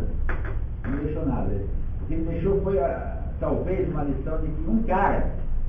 O que ele deixou foi, talvez, uma lição de que um cara,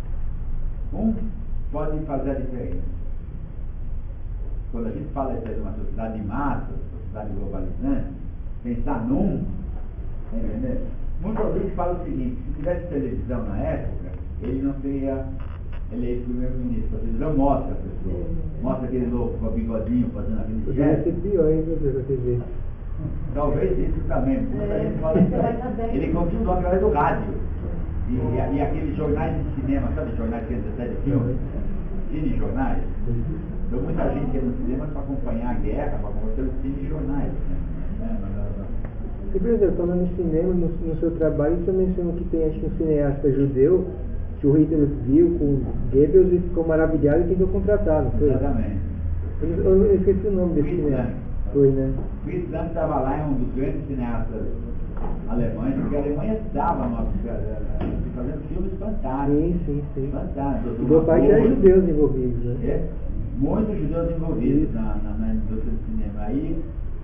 pode fazer a diferença. Quando a gente fala de uma sociedade de massa, sociedade globalizante, pensar tá entendendo? Muitas vezes fala o seguinte, se tivesse televisão na época, ele não seria eleito primeiro-ministro. A televisão mostra a pessoa, mostra aquele louco com o bigodinho fazendo aquele gesto. Poderia ser pior, hein, na TV. Talvez isso também, muita gente fala isso. Ele continuou através do rádio. E aqueles jornais de cinema, sabe, jornais que antecedem filmes? Cine-jornais. Então muita gente ia no cinema para acompanhar a guerra, para acompanhar os cinejornais. E, por exemplo, falando em cinema, no seu trabalho, você mencionou que tem, acho que um cineasta judeu, que o Hitler viu com Goebbels e ficou maravilhado e tentou contratar, não foi? Exatamente. Eu esqueci o nome desse cineasta. Foi, né? Fritz Lang estava lá, é um dos grandes cineastas alemães, porque a Alemanha estava fazendo filmes fantásticos. Sim. Fantásticos. E boa parte eram judeus envolvidos, né? Muitos judeus envolvidos na indústria do cinema. Aí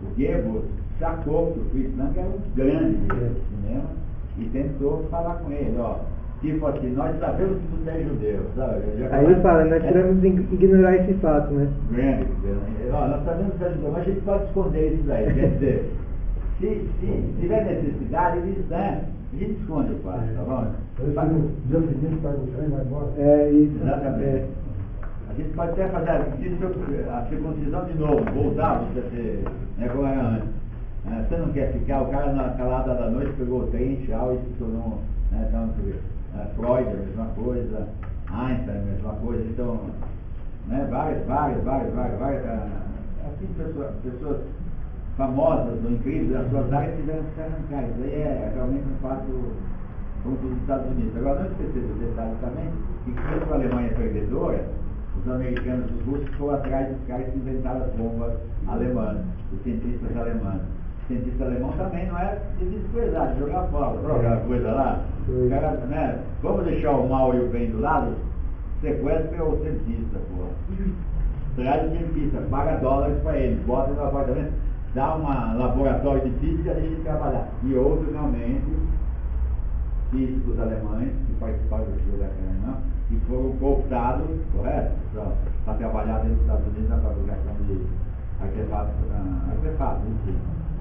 O Goebbels sacou que o Fritz Lang era um grande do cinema e tentou falar com ele, ó. Tipo assim, nós sabemos que você é judeu, sabe? Aí ele fala, nós queremos ignorar esse fato, né? Grande, ó, nós sabemos que você é judeu, mas a gente pode esconder isso daí. Quer dizer, se tiver necessidade, a gente esconde o fato, tá bom? No dia seguinte pega o trem e vai embora. É isso. Exatamente. A gente pode até fazer a circuncisão de novo, voltar você a ser, né, como era antes. Você não quer ficar, o cara na calada da noite pegou o trem, tchau, e se tornou, né, então, Freud, a mesma coisa, Einstein, a mesma coisa, então, né, várias, assim, pessoas famosas, incríveis, as suas áreas tiveram que se arrancar. Isso aí é realmente um fato como dos Estados Unidos. Agora, não esquecer do detalhe também, que quando a Alemanha é perdedora, os americanos e os russos foram atrás dos caras que inventaram as bombas alemãs, os cientistas alemães. O cientista alemão também não é de desprezar, de jogar fora, aquela coisa lá. O cara, né, vamos deixar o mal e o bem do lado, sequestra o cientista, pô. Traz o cientista, paga dólares para ele, bota no apartamento, dá um laboratório de física e deixa ele trabalhar. E outros realmente, físicos alemães, que participaram do estudo alemão, e foram cooptados, correto? Para trabalhar dentro dos Estados Unidos na fabricação de artefatos, enfim.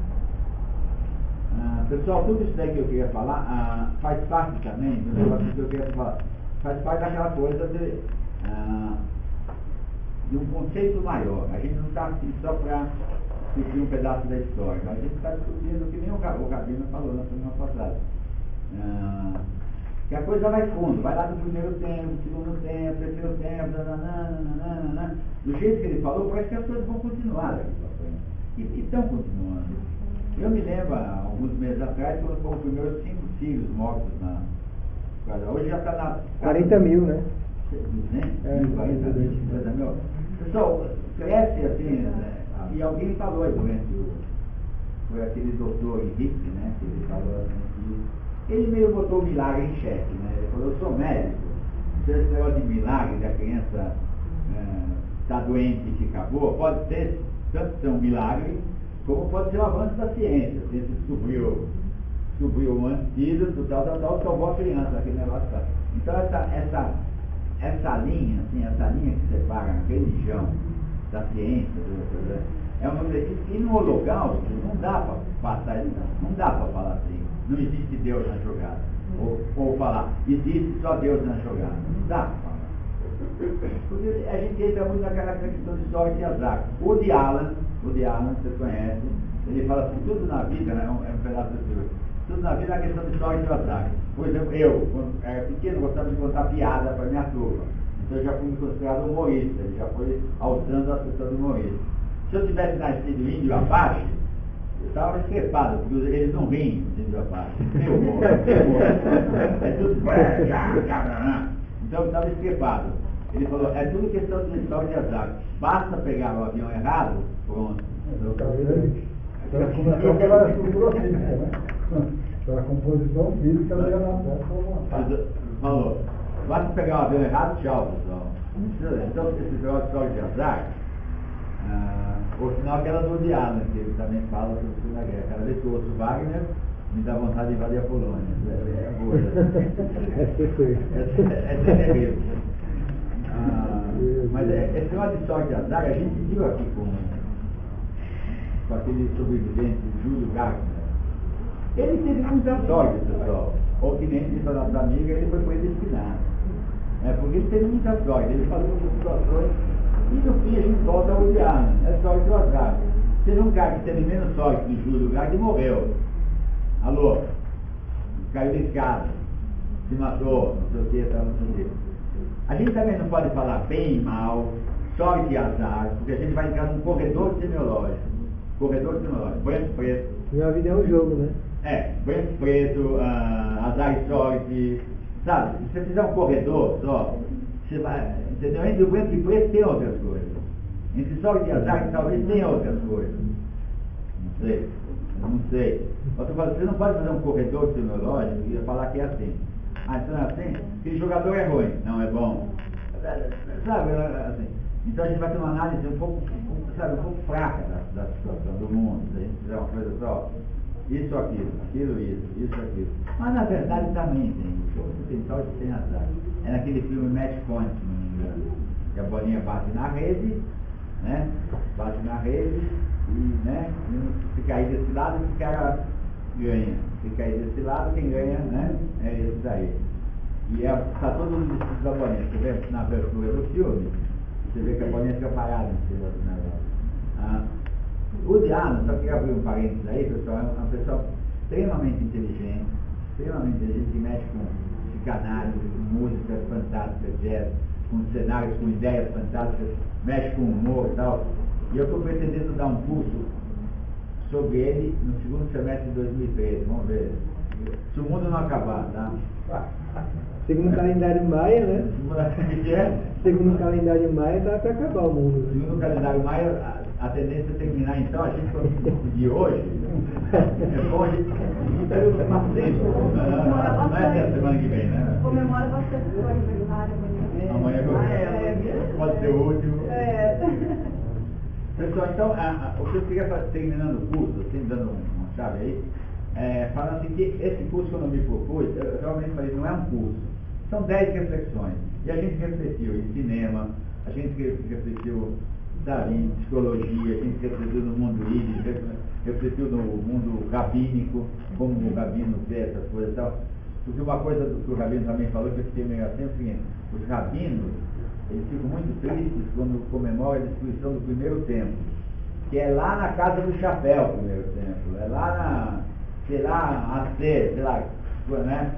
Pessoal, tudo isso daí que eu queria falar faz parte também do negócio que eu queria falar. Faz parte daquela coisa de um conceito maior. A gente não está aqui só para discutir um pedaço da história, mas a gente está discutindo, que nem o Rabino falou na semana passada. Que a coisa vai fundo, vai lá do primeiro tempo, segundo tempo, terceiro tempo, nananana. Do jeito que ele falou, parece que as coisas vão continuar daqui para frente. E estão continuando. Eu me lembro, há alguns meses atrás, quando foram os primeiros 5 filhos mortos na... Hoje já está na... 40 mil, né? 200, 40 mil, 50 mil. Pessoal, cresce assim, né? E alguém falou aí doente, foi aquele doutor Henrique, né? Que ele falou assim, que ele meio botou o milagre em xeque, né? Ele falou, eu sou médico, então esse negócio de milagre, da criança está doente e fica boa, pode ser, tanto ser um milagre, como pode ser um avanço da ciência. A ciência descobriu um antídoto, tal, salvou a criança, aquele negócio tá. Então essa linha, assim, essa linha que separa a religião da ciência, é uma e no holocausto não dá para passar, não dá para falar assim, não existe Deus na jogada. Ou falar, existe só Deus na jogada. Não dá para falar. Porque a gente entra muito naquela questão de sorte e azar. O de Allen, você conhece, ele fala assim, tudo na vida, né, é um pedaço do livro, tudo na vida é uma questão de sorte e azar. Por exemplo, eu, quando era pequeno, gostava de contar piada para minha turma. Então eu já fui considerado humorista, ele já foi alçando a questão do humorista. Se eu tivesse nascido índio Apache, eu estava estrepado, porque eles não riem os índios Apache. Tem humor. É tudo... Então eu estava estrepado. Ele falou, é tudo questão de sorte e azar. Basta pegar o avião errado, pronto. Ela começou pela estrutura física, né? Pela composição física, ela ia na terra. Falou, basta pegar o avião errado, tchau, pessoal. Então, esse negócio de sorte e azar, por sinal, aquela do Diana, que ele também fala sobre a Segunda Guerra. Cada vez que eu ouço Wagner, me dá vontade de invadir a Polônia. É boa. Essa é terrível. Mas esse negócio de sorte e azar, a gente viu aqui com aquele sobrevivente, Júlio Gardner. Ele teve muita sorte, pessoal. Ou que nem disse a nossa amiga, ele foi predestinado. Porque ele teve muita sorte, ele passou por situações e no fim a gente volta ao Diana. É sorte ou azar. Teve um cara que teve menos sorte que Júlio Gardner e morreu. Alô? Caiu da escada, se matou, não sei o que, não sei o que. A gente também não pode falar bem e mal, sorte e azar, porque a gente vai entrar num corredor semiológico. Branco e preto. Minha vida é um jogo, né? Branco e preto, azar e sorte. Sabe, se você fizer um corredor só, você vai, entendeu? Entre o branco e preto tem outras coisas. Entre sorte e azar talvez tenha outras coisas. Não sei. Você não pode fazer um corredor semiológico e falar que é assim. Então é assim, aquele jogador é ruim, não é bom. Sabe, assim, Então a gente vai ter uma análise um pouco fraca da situação do mundo. A gente fizer uma coisa só, isso, aquilo, isso, aquilo. Mas na verdade também tem só de tem azar. É naquele filme Match Point, se não me engano. Que a bolinha bate na rede, né? Bate na rede e, né? Se cair desse lado, esse cara ganha. Se cair desse lado, quem ganha, né? É esse daí. E está todo mundo discutindo da bolinha. Você vê na abertura do filme, você vê que a bolinha fica parada em cima do negócio. O Diano, só queria abrir um parênteses aí, pessoal, é uma pessoa extremamente inteligente, que mexe com psicanálise, com músicas fantásticas, jazz, com cenários, com ideias fantásticas, mexe com humor e tal. E eu estou pretendendo dar um curso sobre ele no segundo semestre de 2013, vamos ver. Se o mundo não acabar, tá? Segundo o calendário Maia, né? Segundo o calendário Maia, tá para acabar o mundo. Segundo o calendário Maia, a tendência é terminar, então, a gente de hoje, é bom a gente ir pelo passeio. Não é até a semana que vem, né? Comemora bastante o aniversário amanhã. Amanhã pode ser o último. Pessoal, então, o que eu queria fazer, terminando o curso, assim, dando uma chave aí, falando assim que esse curso que eu não me propus, eu realmente falei, não é um curso, são 10 reflexões. E a gente refletiu em cinema, a gente refletiu em psicologia, a gente refletiu no mundo ídolo, refletiu no mundo rabínico, como o rabino vê essas coisas e tal. Porque uma coisa que o rabino também falou, que eu fiquei meio assim, é o seguinte, os rabinos, eles ficam muito tristes quando comemoram a destruição do primeiro templo, que é lá na Casa do Chapéu, o primeiro templo, é lá na, sei lá, sei lá, né?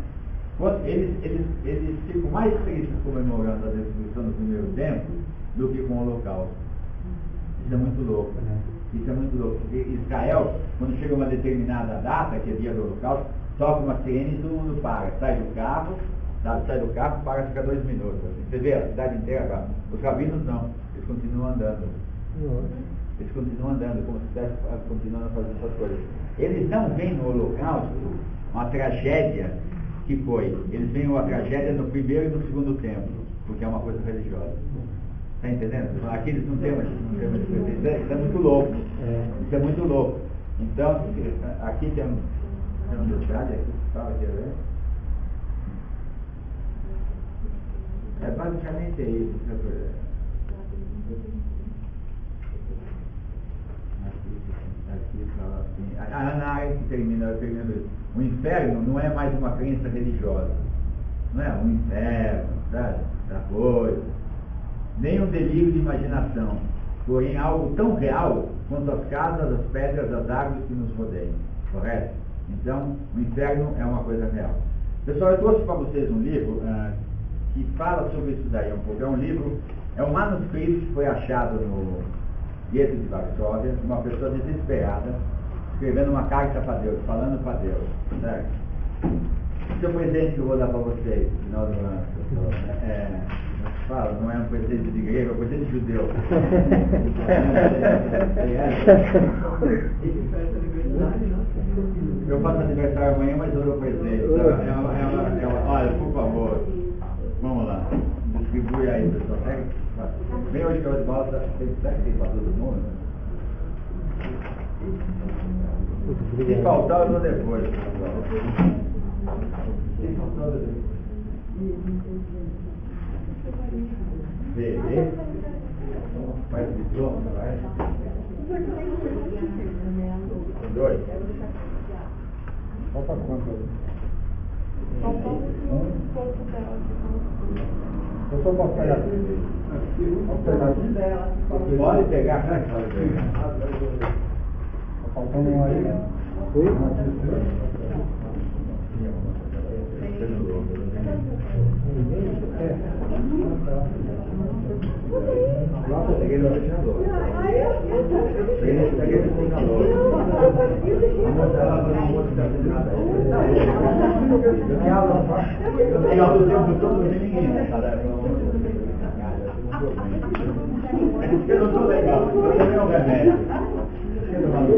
Eles ficam mais tristes comemorando a destruição do primeiro templo do que com o Holocausto. Isso é muito louco, né? Isso é muito louco. Porque Israel, quando chega uma determinada data, que é dia do Holocausto, toca uma sirene e todo mundo para. Sai do carro, para, fica 2 minutos. Assim. Você vê a cidade inteira agora. Os rabinos não, eles continuam andando. Eles continuam andando, como se estivessem continuando a fazer essas coisas. Eles não veem no Holocausto uma tragédia que foi. Eles veem uma tragédia no primeiro e no segundo templo, porque é uma coisa religiosa. Está entendendo? Aqui eles não têm uma diferença. Isso é muito louco. Isso é muito louco. Então, aqui tem um detalhe aqui que fala que é basicamente isso. Aqui fala assim. Na área que termina isso. O inferno não é mais uma crença religiosa. Não é um inferno, sabe? Da coisa. Nem um delírio de imaginação, porém algo tão real quanto as casas, as pedras, as árvores que nos rodeiam, correto? Então, o inferno é uma coisa real. Pessoal, eu trouxe para vocês um livro que fala sobre isso daí um pouco. É um livro, é um manuscrito que foi achado no gueto de Varsóvia, uma pessoa desesperada, escrevendo uma carta para Deus, falando para Deus, certo? Esse é o presente que eu vou dar para vocês, no final do ano. Fala, não é um presente de grego, é um presente de judeu. Eu faço aniversário amanhã, mas eu dou presente. Olha, por favor, vamos lá. Distribui aí, pessoal. Vem hoje que eu volto, tem para todo mundo. Se faltar, eu dou depois. Se faltar, eu dou depois. Faz o diploma, vai. 2. Falta quanto? Eu só posso pegar aqui. Pode pegar, né? Pode pegar. Tá faltando um aí, né? Nossa, peguei no originador. Peguei no originador. Vamos dar lá para uma outra nada. Eu tenho aula o tempo todo de ninguém, cara. Eu não sou legal, eu também é um remédio.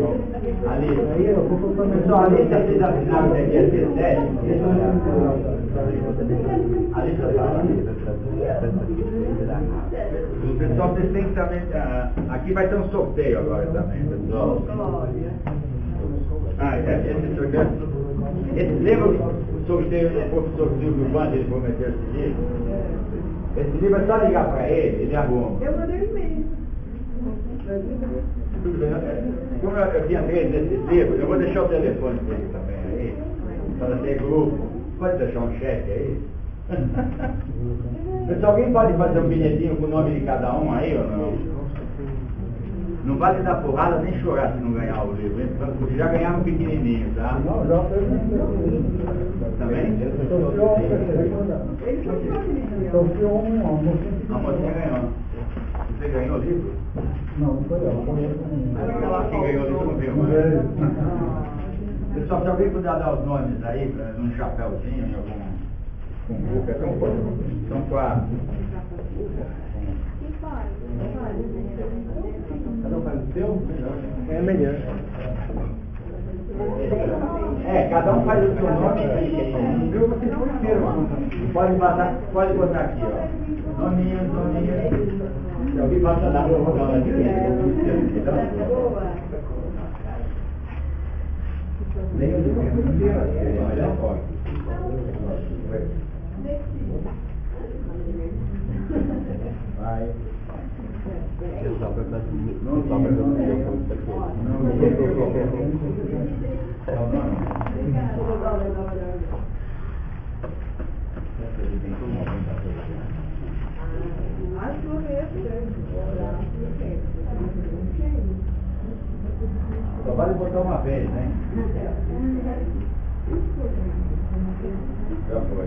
Ali, pessoal, ali vocês assinaram daqui a 17. Ali já fala. Pessoal, vocês têm que também. Aqui vai ter um sorteio agora também, pessoal. Esse sorteio. Lembra o sorteio do professor Silvio quando ele prometeu esse livro? Esse livro é só ligar para ele arruma. Eu mandei um e-mail. Como eu tinha 3 desses livros, eu vou deixar o telefone dele também aí, para ter grupo. Pode deixar um cheque aí? Pessoal, alguém pode fazer um bilhetinho com o nome de cada um aí ou não? Não vale dar porrada nem chorar se não ganhar o livro, hein? Porque já ganharam pequenininho, tá? Não, já fez. Também? Sorteou A mocinha ganhou. Você ganhou o livro? Não foi ela. Quem ganhou o livro não viu mais. Pessoal, se alguém puder dar os nomes aí, num chapéuzinho, em algum boca, são 4. Cada um faz o seu? É melhor. Cada um faz o seu nome e viu? Vocês conheceram. Pode botar aqui, ó. Nominhos. Se alguém passa lá, eu vou dar uma dica. Nem o livro inteiro, olha só. Vai. Só vale botar uma vez, né? Já foi.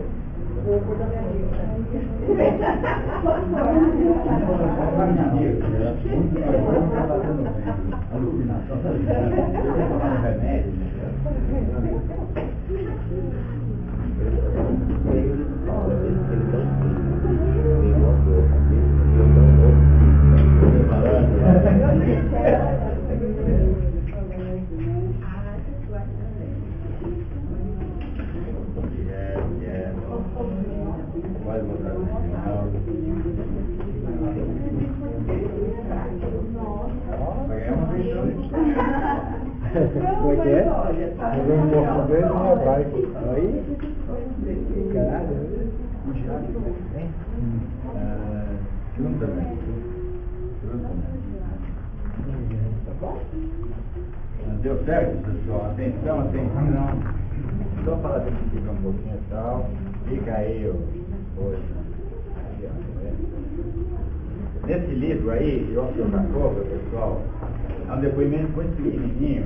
Como é que é? Um português e um hebraico. Aí? Caralho. Deu certo, pessoal? Atenção. Só falar desse aqui um pouquinho e tal. Fica aí hoje. Nesse livro aí, de Oscar Jacob, pessoal, é um depoimento muito pequenininho.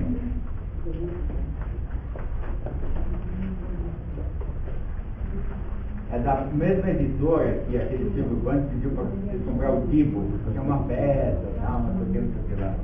É da mesma editora que aquele Silvio Bandes pediu para vocês comprar o Tibo, que é uma peça, tal, não sei o que lá.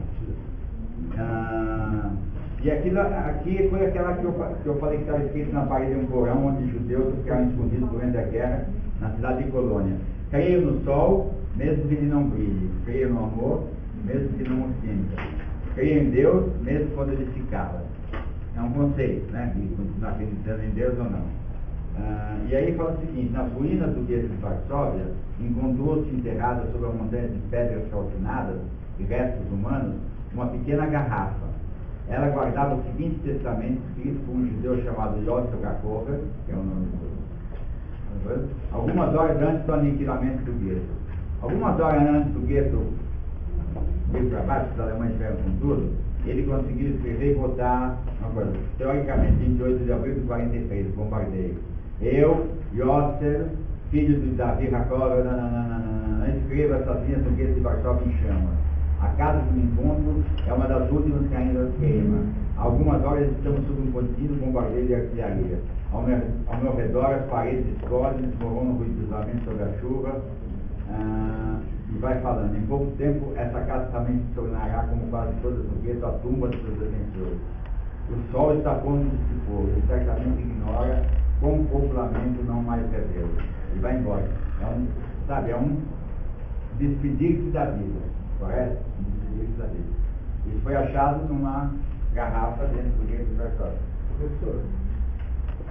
E aqui foi aquela que eu falei que estava escrito na parede de um porão onde judeus ficaram escondidos durante a guerra na cidade de Colônia. Creio no sol, mesmo que ele não brilhe. Creio no amor, mesmo que não o sinta. Creio em Deus, mesmo quando ele se cala. É um conceito, né? De continuar acreditando em Deus ou não. E aí fala o seguinte: nas ruínas do gueto de Varsóvia, encontrou-se enterrada sob a montanha de pedras calcinadas e restos humanos uma pequena garrafa. Ela guardava o seguinte testamento escrito por um judeu chamado Yosef Kakover, que é o nome do... algumas horas antes do aniquilamento do gueto. Algumas horas antes do gueto ir para baixo, os alemães vieram com tudo, ele conseguiu escrever e botar uma coisa. Teoricamente, 28 de abril de 43, bombardeio. Eu, Yosef, filho de Davi Kakover, escreva essas linhas do gueto de Varsóvia em chamas. A casa do encontro é uma das últimas que ainda queima. Há algumas horas estamos sob um contínuo bombardeio de artilharia. Ao meu redor, as paredes explodem, desmoronam ruidosamente sobre a chuva. E vai falando. Em pouco tempo, essa casa também se tornará, como quase todas as guetos, a tumba dos seus defensores. O sol está pondo de se pôr. Ele certamente ignora como o populamento não mais revela. E vai embora. É um despedir-se da vida. Correto? Isso foi achado numa garrafa dentro do gueto de Varsóvia. Professor,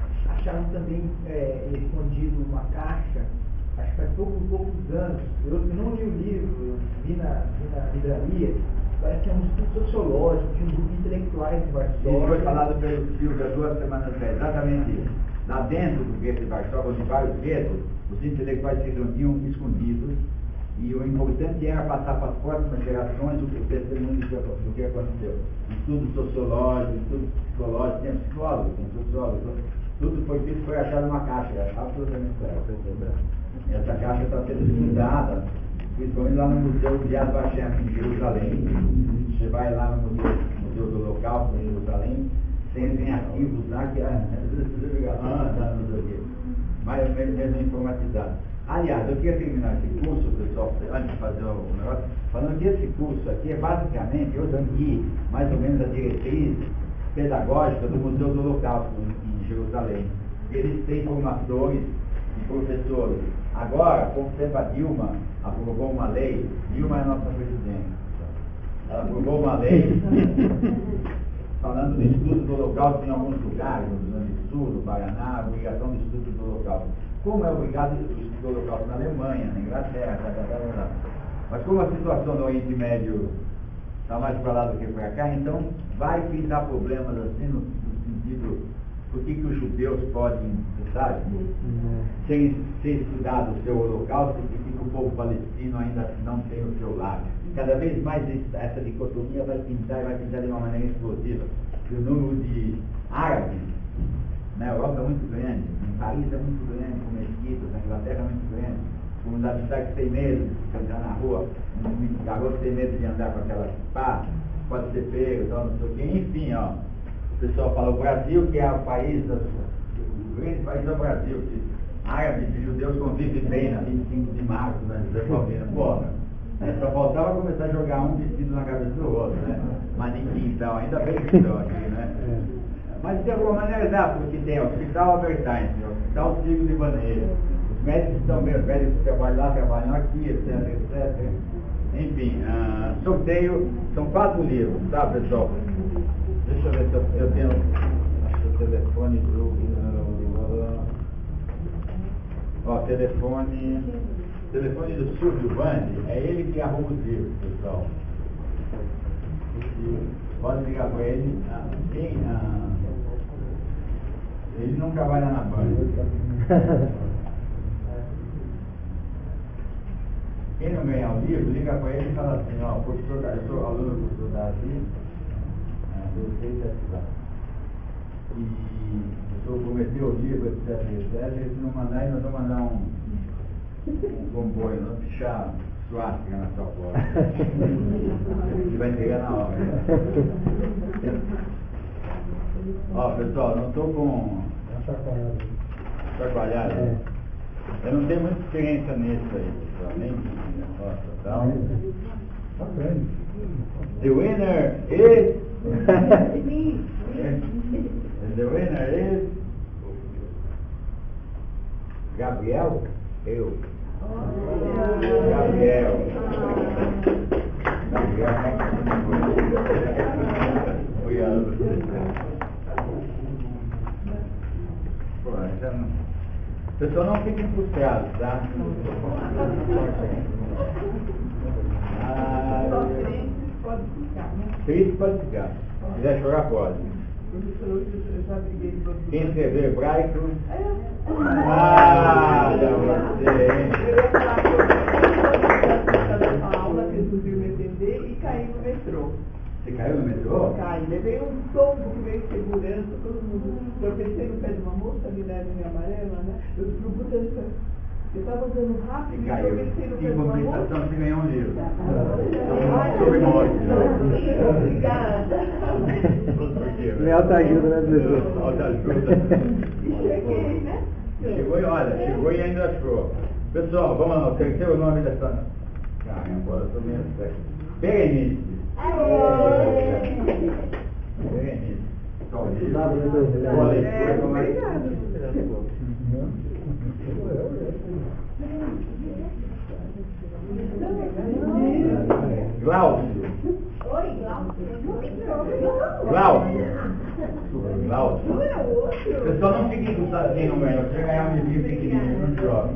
acharam também escondido uma caixa, acho que faz poucos anos. Eu não li o livro, vi na livraria. Parece que é um estudo sociológico, tinha um grupo de intelectuais de Varsóvia. Isso foi falado pelo Silvio há 2 semanas atrás, exatamente isso. Lá dentro do gueto de Varsóvia, de vários guetos, os intelectuais se reuniam escondidos, e o importante era passar para as próximas gerações o testemunho do que aconteceu. Estudo sociológico, estudo psicológico, tem psicólogo, tem sociólogo, tudo foi feito, foi achado numa caixa, absolutamente certo. Essa caixa está sendo estudada, principalmente lá no Museu de Yad Vashem, em Jerusalém. Você vai lá no Museu do Holocausto, em Jerusalém, tem arquivos lá que mais ou menos mesmo informatizado. Aliás, eu queria terminar esse curso, pessoal, antes de fazer o negócio, falando que esse curso aqui é basicamente, eu segui mais ou menos a diretriz pedagógica do Museu do Holocausto em Jerusalém. Eles têm formadores e professores. Agora, como sempre a Dilma aprovou uma lei, Dilma é a nossa presidente, ela aprovou uma lei falando do estudo do Holocausto em alguns lugares, no Rio Grande do Sul, no Paraná, a obrigação de estudo do Holocausto. Como é obrigado o estudo do Holocausto na Alemanha, na Inglaterra, mas como a situação no Oriente Médio está mais para lá do que para cá, então vai pintar problemas assim no sentido, por que os judeus podem, sabe, ser estudados o seu Holocausto e que o povo palestino ainda não tem o seu lado. Cada vez mais essa dicotomia vai pintar de uma maneira explosiva. O número de árabes na Europa é muito grande, em Paris é muito grande, com mesquitas, na Inglaterra é muito grande, comunidade de cidade que tem medo de andar na rua, um garoto tem medo de andar com aquela pá, pode ser pego, tal, não sei o quê, enfim, ó. O pessoal fala o Brasil, que é o país, o grande país é o Brasil, que árabes e judeus convivem bem na 25 de março, né, José Paulino, porra. Só faltava começar a jogar um vestido na cabeça do outro, né? Manequim e tal, ainda bem que estão aqui, né? Mas de alguma maneira dá, porque tem o Hospital Albert Einstein, o Hospital Sírio-Libanês, os médicos estão bem, os médicos que trabalham lá, trabalham aqui, etc, etc. Enfim, sorteio, são 4 livros, tá, pessoal? Deixa eu ver se eu tenho, acho que o telefone do... Ó, telefone do Silvio Bandi, é ele que arruma os livros, pessoal. Pode ligar para ele. Ele não trabalha na Band. Quem não ganhar o livro, liga para ele e fala assim, ó, professor, eu sou aluno do professor Davi, gostei da cidade. E o professor prometeu o livro, etc, etc, e se não mandar, nós vamos mandar um comboio, não deixar suástica na sua porta. Ele vai entregar na hora. Ó, pessoal, não estou com chacoalhada. Eu não tenho muita experiência nisso aí, pessoal. Nem nossa, tá? The winner is... The winner is... Gabriel? Eu. Gabriel. Obrigado. Pessoal, não fiquem frustrados, tá? Triste pode ficar. Se quiser chorar, pode. Quem escreveu hebraico? Olha você, hein? Eu ia falar que eu uma aula que eu fui me entender e caí no metrô. Você caiu no metrô? Caí, levei um tombo que veio de segurança, todo mundo. Eu pensei no pé de uma moça, ali na linha amarela, né? Eu estava andando rápido e eu pensei no pé de uma moça. Em compensação, você ganhou um livro. Sobre morte. Obrigada. Me autoajuda, né, professor? Autoajuda. E cheguei, né? Chegou e ainda achou. Pessoal, vamos lá, o terceiro nome dessa... Caramba, eu tô meio sério. Berenice. Berenice. Boa leitura, como é? Glaucio. Oi, Glaucio. Glaucio. Glaucio. Não é o outro. Pessoal, não fiquem com quem não ganhou. Você ganhar um livro pequenininho, não joga.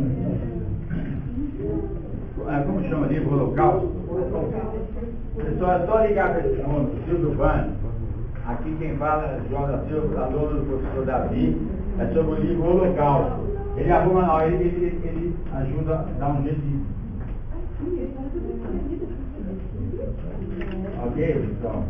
Como chama o livro? Holocausto? Pessoal, é só ligar para esse mundo, Silvio Bano. Aqui quem fala é João da Silva, aluno do professor Davi, é sobre o livro Holocausto. Ele arruma na hora, ele ajuda a dar um jeito de. Ok, então.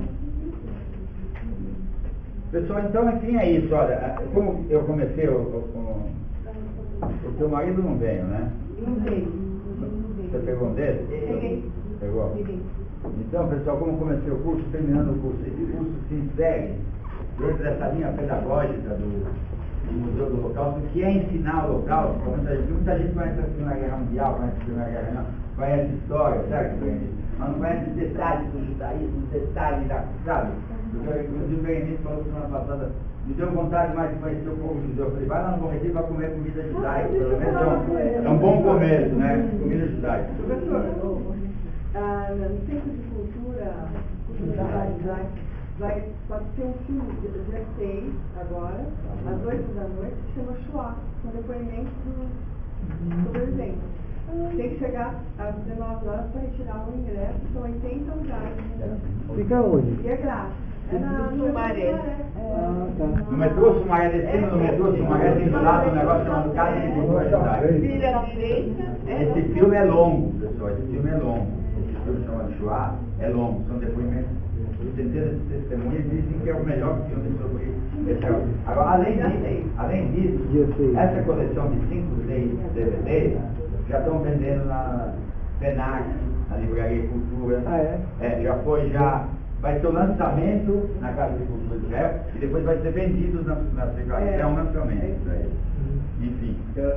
Pessoal, então assim é isso, olha, como eu comecei, o teu marido não veio, né? Não veio. Você pegou um desse? Peguei. Pegou? Então, pessoal, como comecei o curso, terminando o curso, esse curso se insere dentro dessa linha pedagógica do Museu do Holocausto, que é ensinar o Holocausto para muita gente conhece a Segunda Guerra Mundial, conhece a Primeira Guerra Mundial, conhece história, certo? Mas não conhece detalhes do judaísmo, detalhes da, sabe? Inclusive o Berenice falou semana passada, me deu vontade mais de conhecer o povo judeu. Eu falei, vai lá no Bom Retiro, vai comer comida judaica, pelo menos é um bom começo, né? Comida judaica. Professor, no Centro de Cultura da Rádio vai ter um filme de 16 agora, às 8 da noite, que chama Shoah, com depoimentos dos sobreviventes. Tem que chegar às 19 horas para retirar o ingresso, são 80 lugares. Fica onde? E é grátis. É na Sumaré. No metrô Sumaré, descendo no metrô Sumaré, tem do lado um negócio chamado Casa de Cultura Judaica. Vira à direita. Esse filme é longo, pessoal, esse filme é longo. Esse filme chamado Shoah é longo, são depoimentos de centenas de testemunhas, dizem que é o melhor filme sobre esse caso. Agora, além disso, essa coleção de 5, 6 DVDs já estão vendendo na FENAC, na Livraria Cultura. Vai ter o lançamento na Casa de Cultura de Israel e depois vai ser vendido nas livrarias. É um lançamento isso aí. Enfim.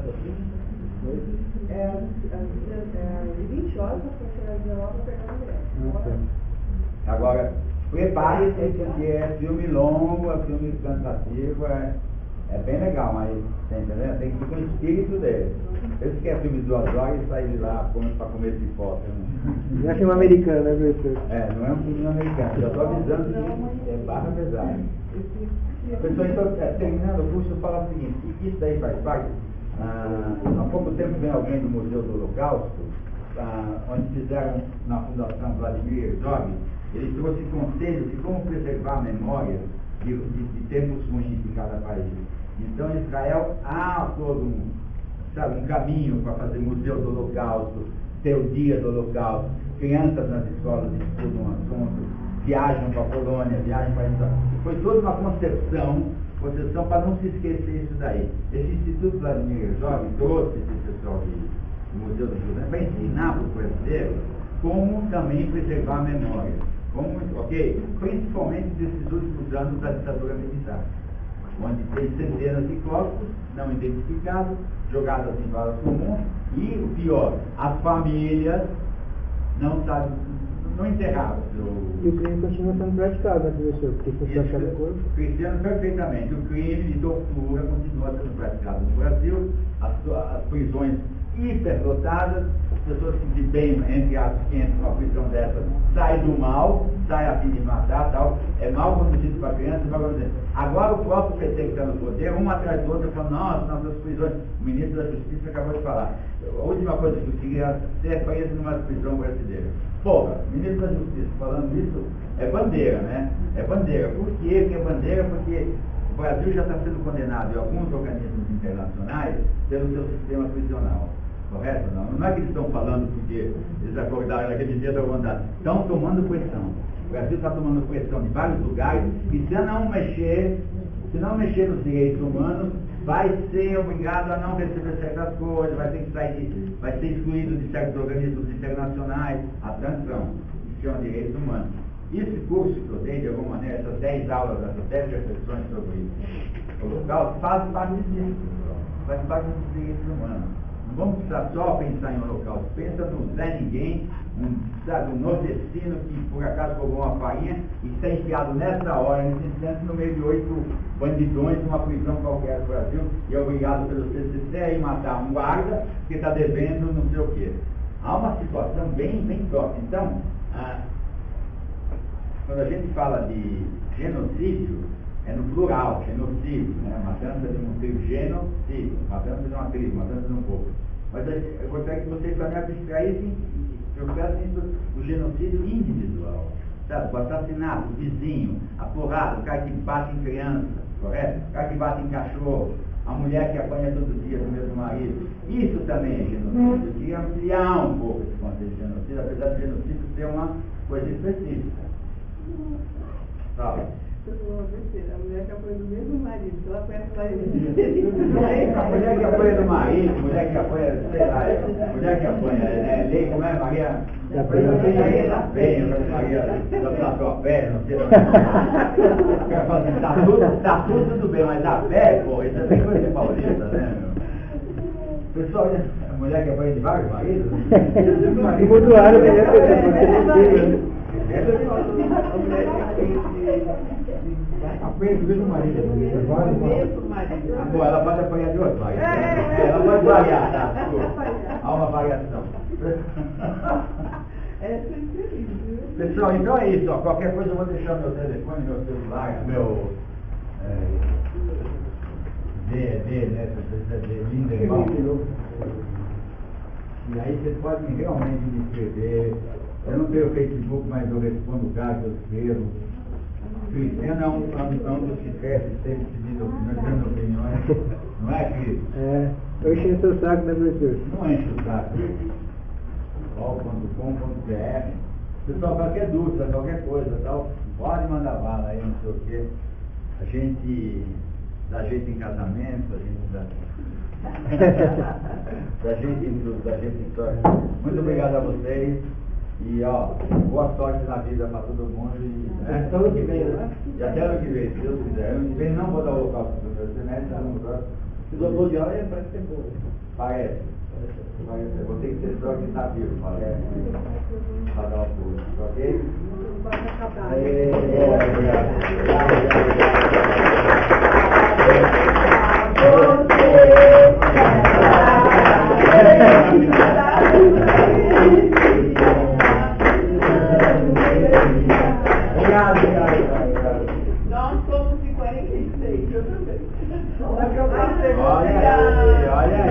De 20 horas para chegar às 19 para pegar o ingresso. Agora, prepare-se porque é filme longo, é filme cansativo, é bem legal, mas tá entendendo? Tem que ir com o espírito dele. Esse que é filme de 2 horas e sai de lá para comer pipoca. Não é filme americano, né, professor? Não é um filme americano, já estou avisando que é barra pesada. Pessoal, então, terminando o curso, eu falo o seguinte, isso daí faz parte. Há pouco tempo veio alguém do Museu do Holocausto, onde fizeram na Fundação Vladimir Herzog, ele trouxe conselhos de como preservar a memória de tempos ruins de cada país. Então, em Israel há todo um caminho para fazer museu do Holocausto, ter o dia do Holocausto, crianças nas escolas estudam um assunto, viajam para a Polônia, viajam para a Foi toda uma concepção para não se esquecer isso daí. Esse Instituto Vladimir Herzog trouxe esse pessoal do Museu do Judeu para ensinar para o brasileiro como também preservar a memória. Principalmente desses últimos anos da ditadura militar, onde tem centenas de corpos não identificados, jogados em valas comuns, e o pior, as famílias não enterravam. E o crime continua sendo praticado, né, professor? Porque se você achar o corpo. Cristiano, perfeitamente. O crime de tortura continua sendo praticado no Brasil, as prisões hiperlotadas, as pessoas que de bem, entre aspas, que entram numa prisão dessa, saem do mal, saem a fim de matar, tal, é mal conduzido para a criança, agora o próprio PT que está no poder, um atrás do outro, falando, nossas prisões, o ministro da Justiça acabou de falar, a última coisa que eu queria ser preso numa prisão brasileira. Porra, o ministro da Justiça falando isso é bandeira, né? É bandeira. Por quê que é bandeira? Porque o Brasil já está sendo condenado em alguns organismos internacionais pelo seu sistema prisional. Correto? Não é que eles estão falando porque eles acordaram naquele dia da vontade. Estão tomando pressão. O Brasil está tomando pressão de vários lugares e se não mexer nos direitos humanos, vai ser obrigado a não receber certas coisas, vai ser excluído de certos organismos internacionais, a sanção. Isso chama direitos humanos. Esse curso que eu dei, de alguma maneira, essas 10 aulas, essas 10 reflexões sobre o Holocausto, faz parte disso, faz parte dos direitos humanos. Não vamos precisar só pensar em Holocausto, pensa no Zé Ninguém, um nordestino que por acaso roubou uma farinha e está enfiado nessa hora, nesse instante, no meio de 8 bandidões numa prisão qualquer do Brasil e é obrigado pelo CCC a ir matar um guarda que está devendo não sei o quê. Há uma situação bem próxima. Então, quando a gente fala de genocídio, é no plural, genocídio, né? Matança de um tribo, genocídio, matança de uma tribo, matança de um povo. Mas eu gostaria que vocês também abstraíssem e procurassem o genocídio individual. Sabe? O assassinato, o vizinho, a porrada, o cara que bate em criança, correto? O cara que bate em cachorro, a mulher que apanha todo dia do mesmo marido. Isso também é genocídio. Eu queria ampliar um pouco esse conceito de genocídio, apesar de genocídio ser uma coisa específica. Sabe? A mulher que apanha do mesmo marido, ela apanha do marido. A mulher que apanha do marido, mulher que apanha, sei lá, mulher que apanha, lei, como é, Maria? Maria da Penha, Maria da Tatuapé, não sei o que. Tá tudo bem, mas a pé, pô, isso é bem coisa paulista, né, meu? Pessoal, a mulher que apanha de vários maridos? E muito raro, Apanha do mesmo marido. Agora, ela pode apanhar de outro marido. Ela pode variar, tá? Há uma variação. Pessoal, então é isso. Ó. Qualquer coisa eu vou deixar meu telefone, meu celular, meu DED, né? De Lindenbaum. E aí vocês podem realmente me escrever. Eu não tenho Facebook, mas eu respondo o caso, eu escrevo. Cristiano é um dos que cresce sempre pedindo opiniões. Não é, Cris? Eu enchi o seu saco, né, professor? Não enche o saco. .com.br. Pessoal, qualquer dúvida, qualquer coisa, tal, pode mandar bala aí, não sei o quê. A gente dá jeito em casamento, a gente dá jeito em tudo, dá jeito em tudo. Muito obrigado a vocês. E ó, boa sorte na vida para todo mundo. Até ano que vem, né? E até ano que vem, se Deus quiser. Ano que vem não vou dar o local para o meu semestre, no próximo. Se doutor de aula parece ser bom. Parece. Eu vou ter que ter só que está vivo, parece. Para dar o curso, ok? Nós somos de 46, eu também. Olha aí, olha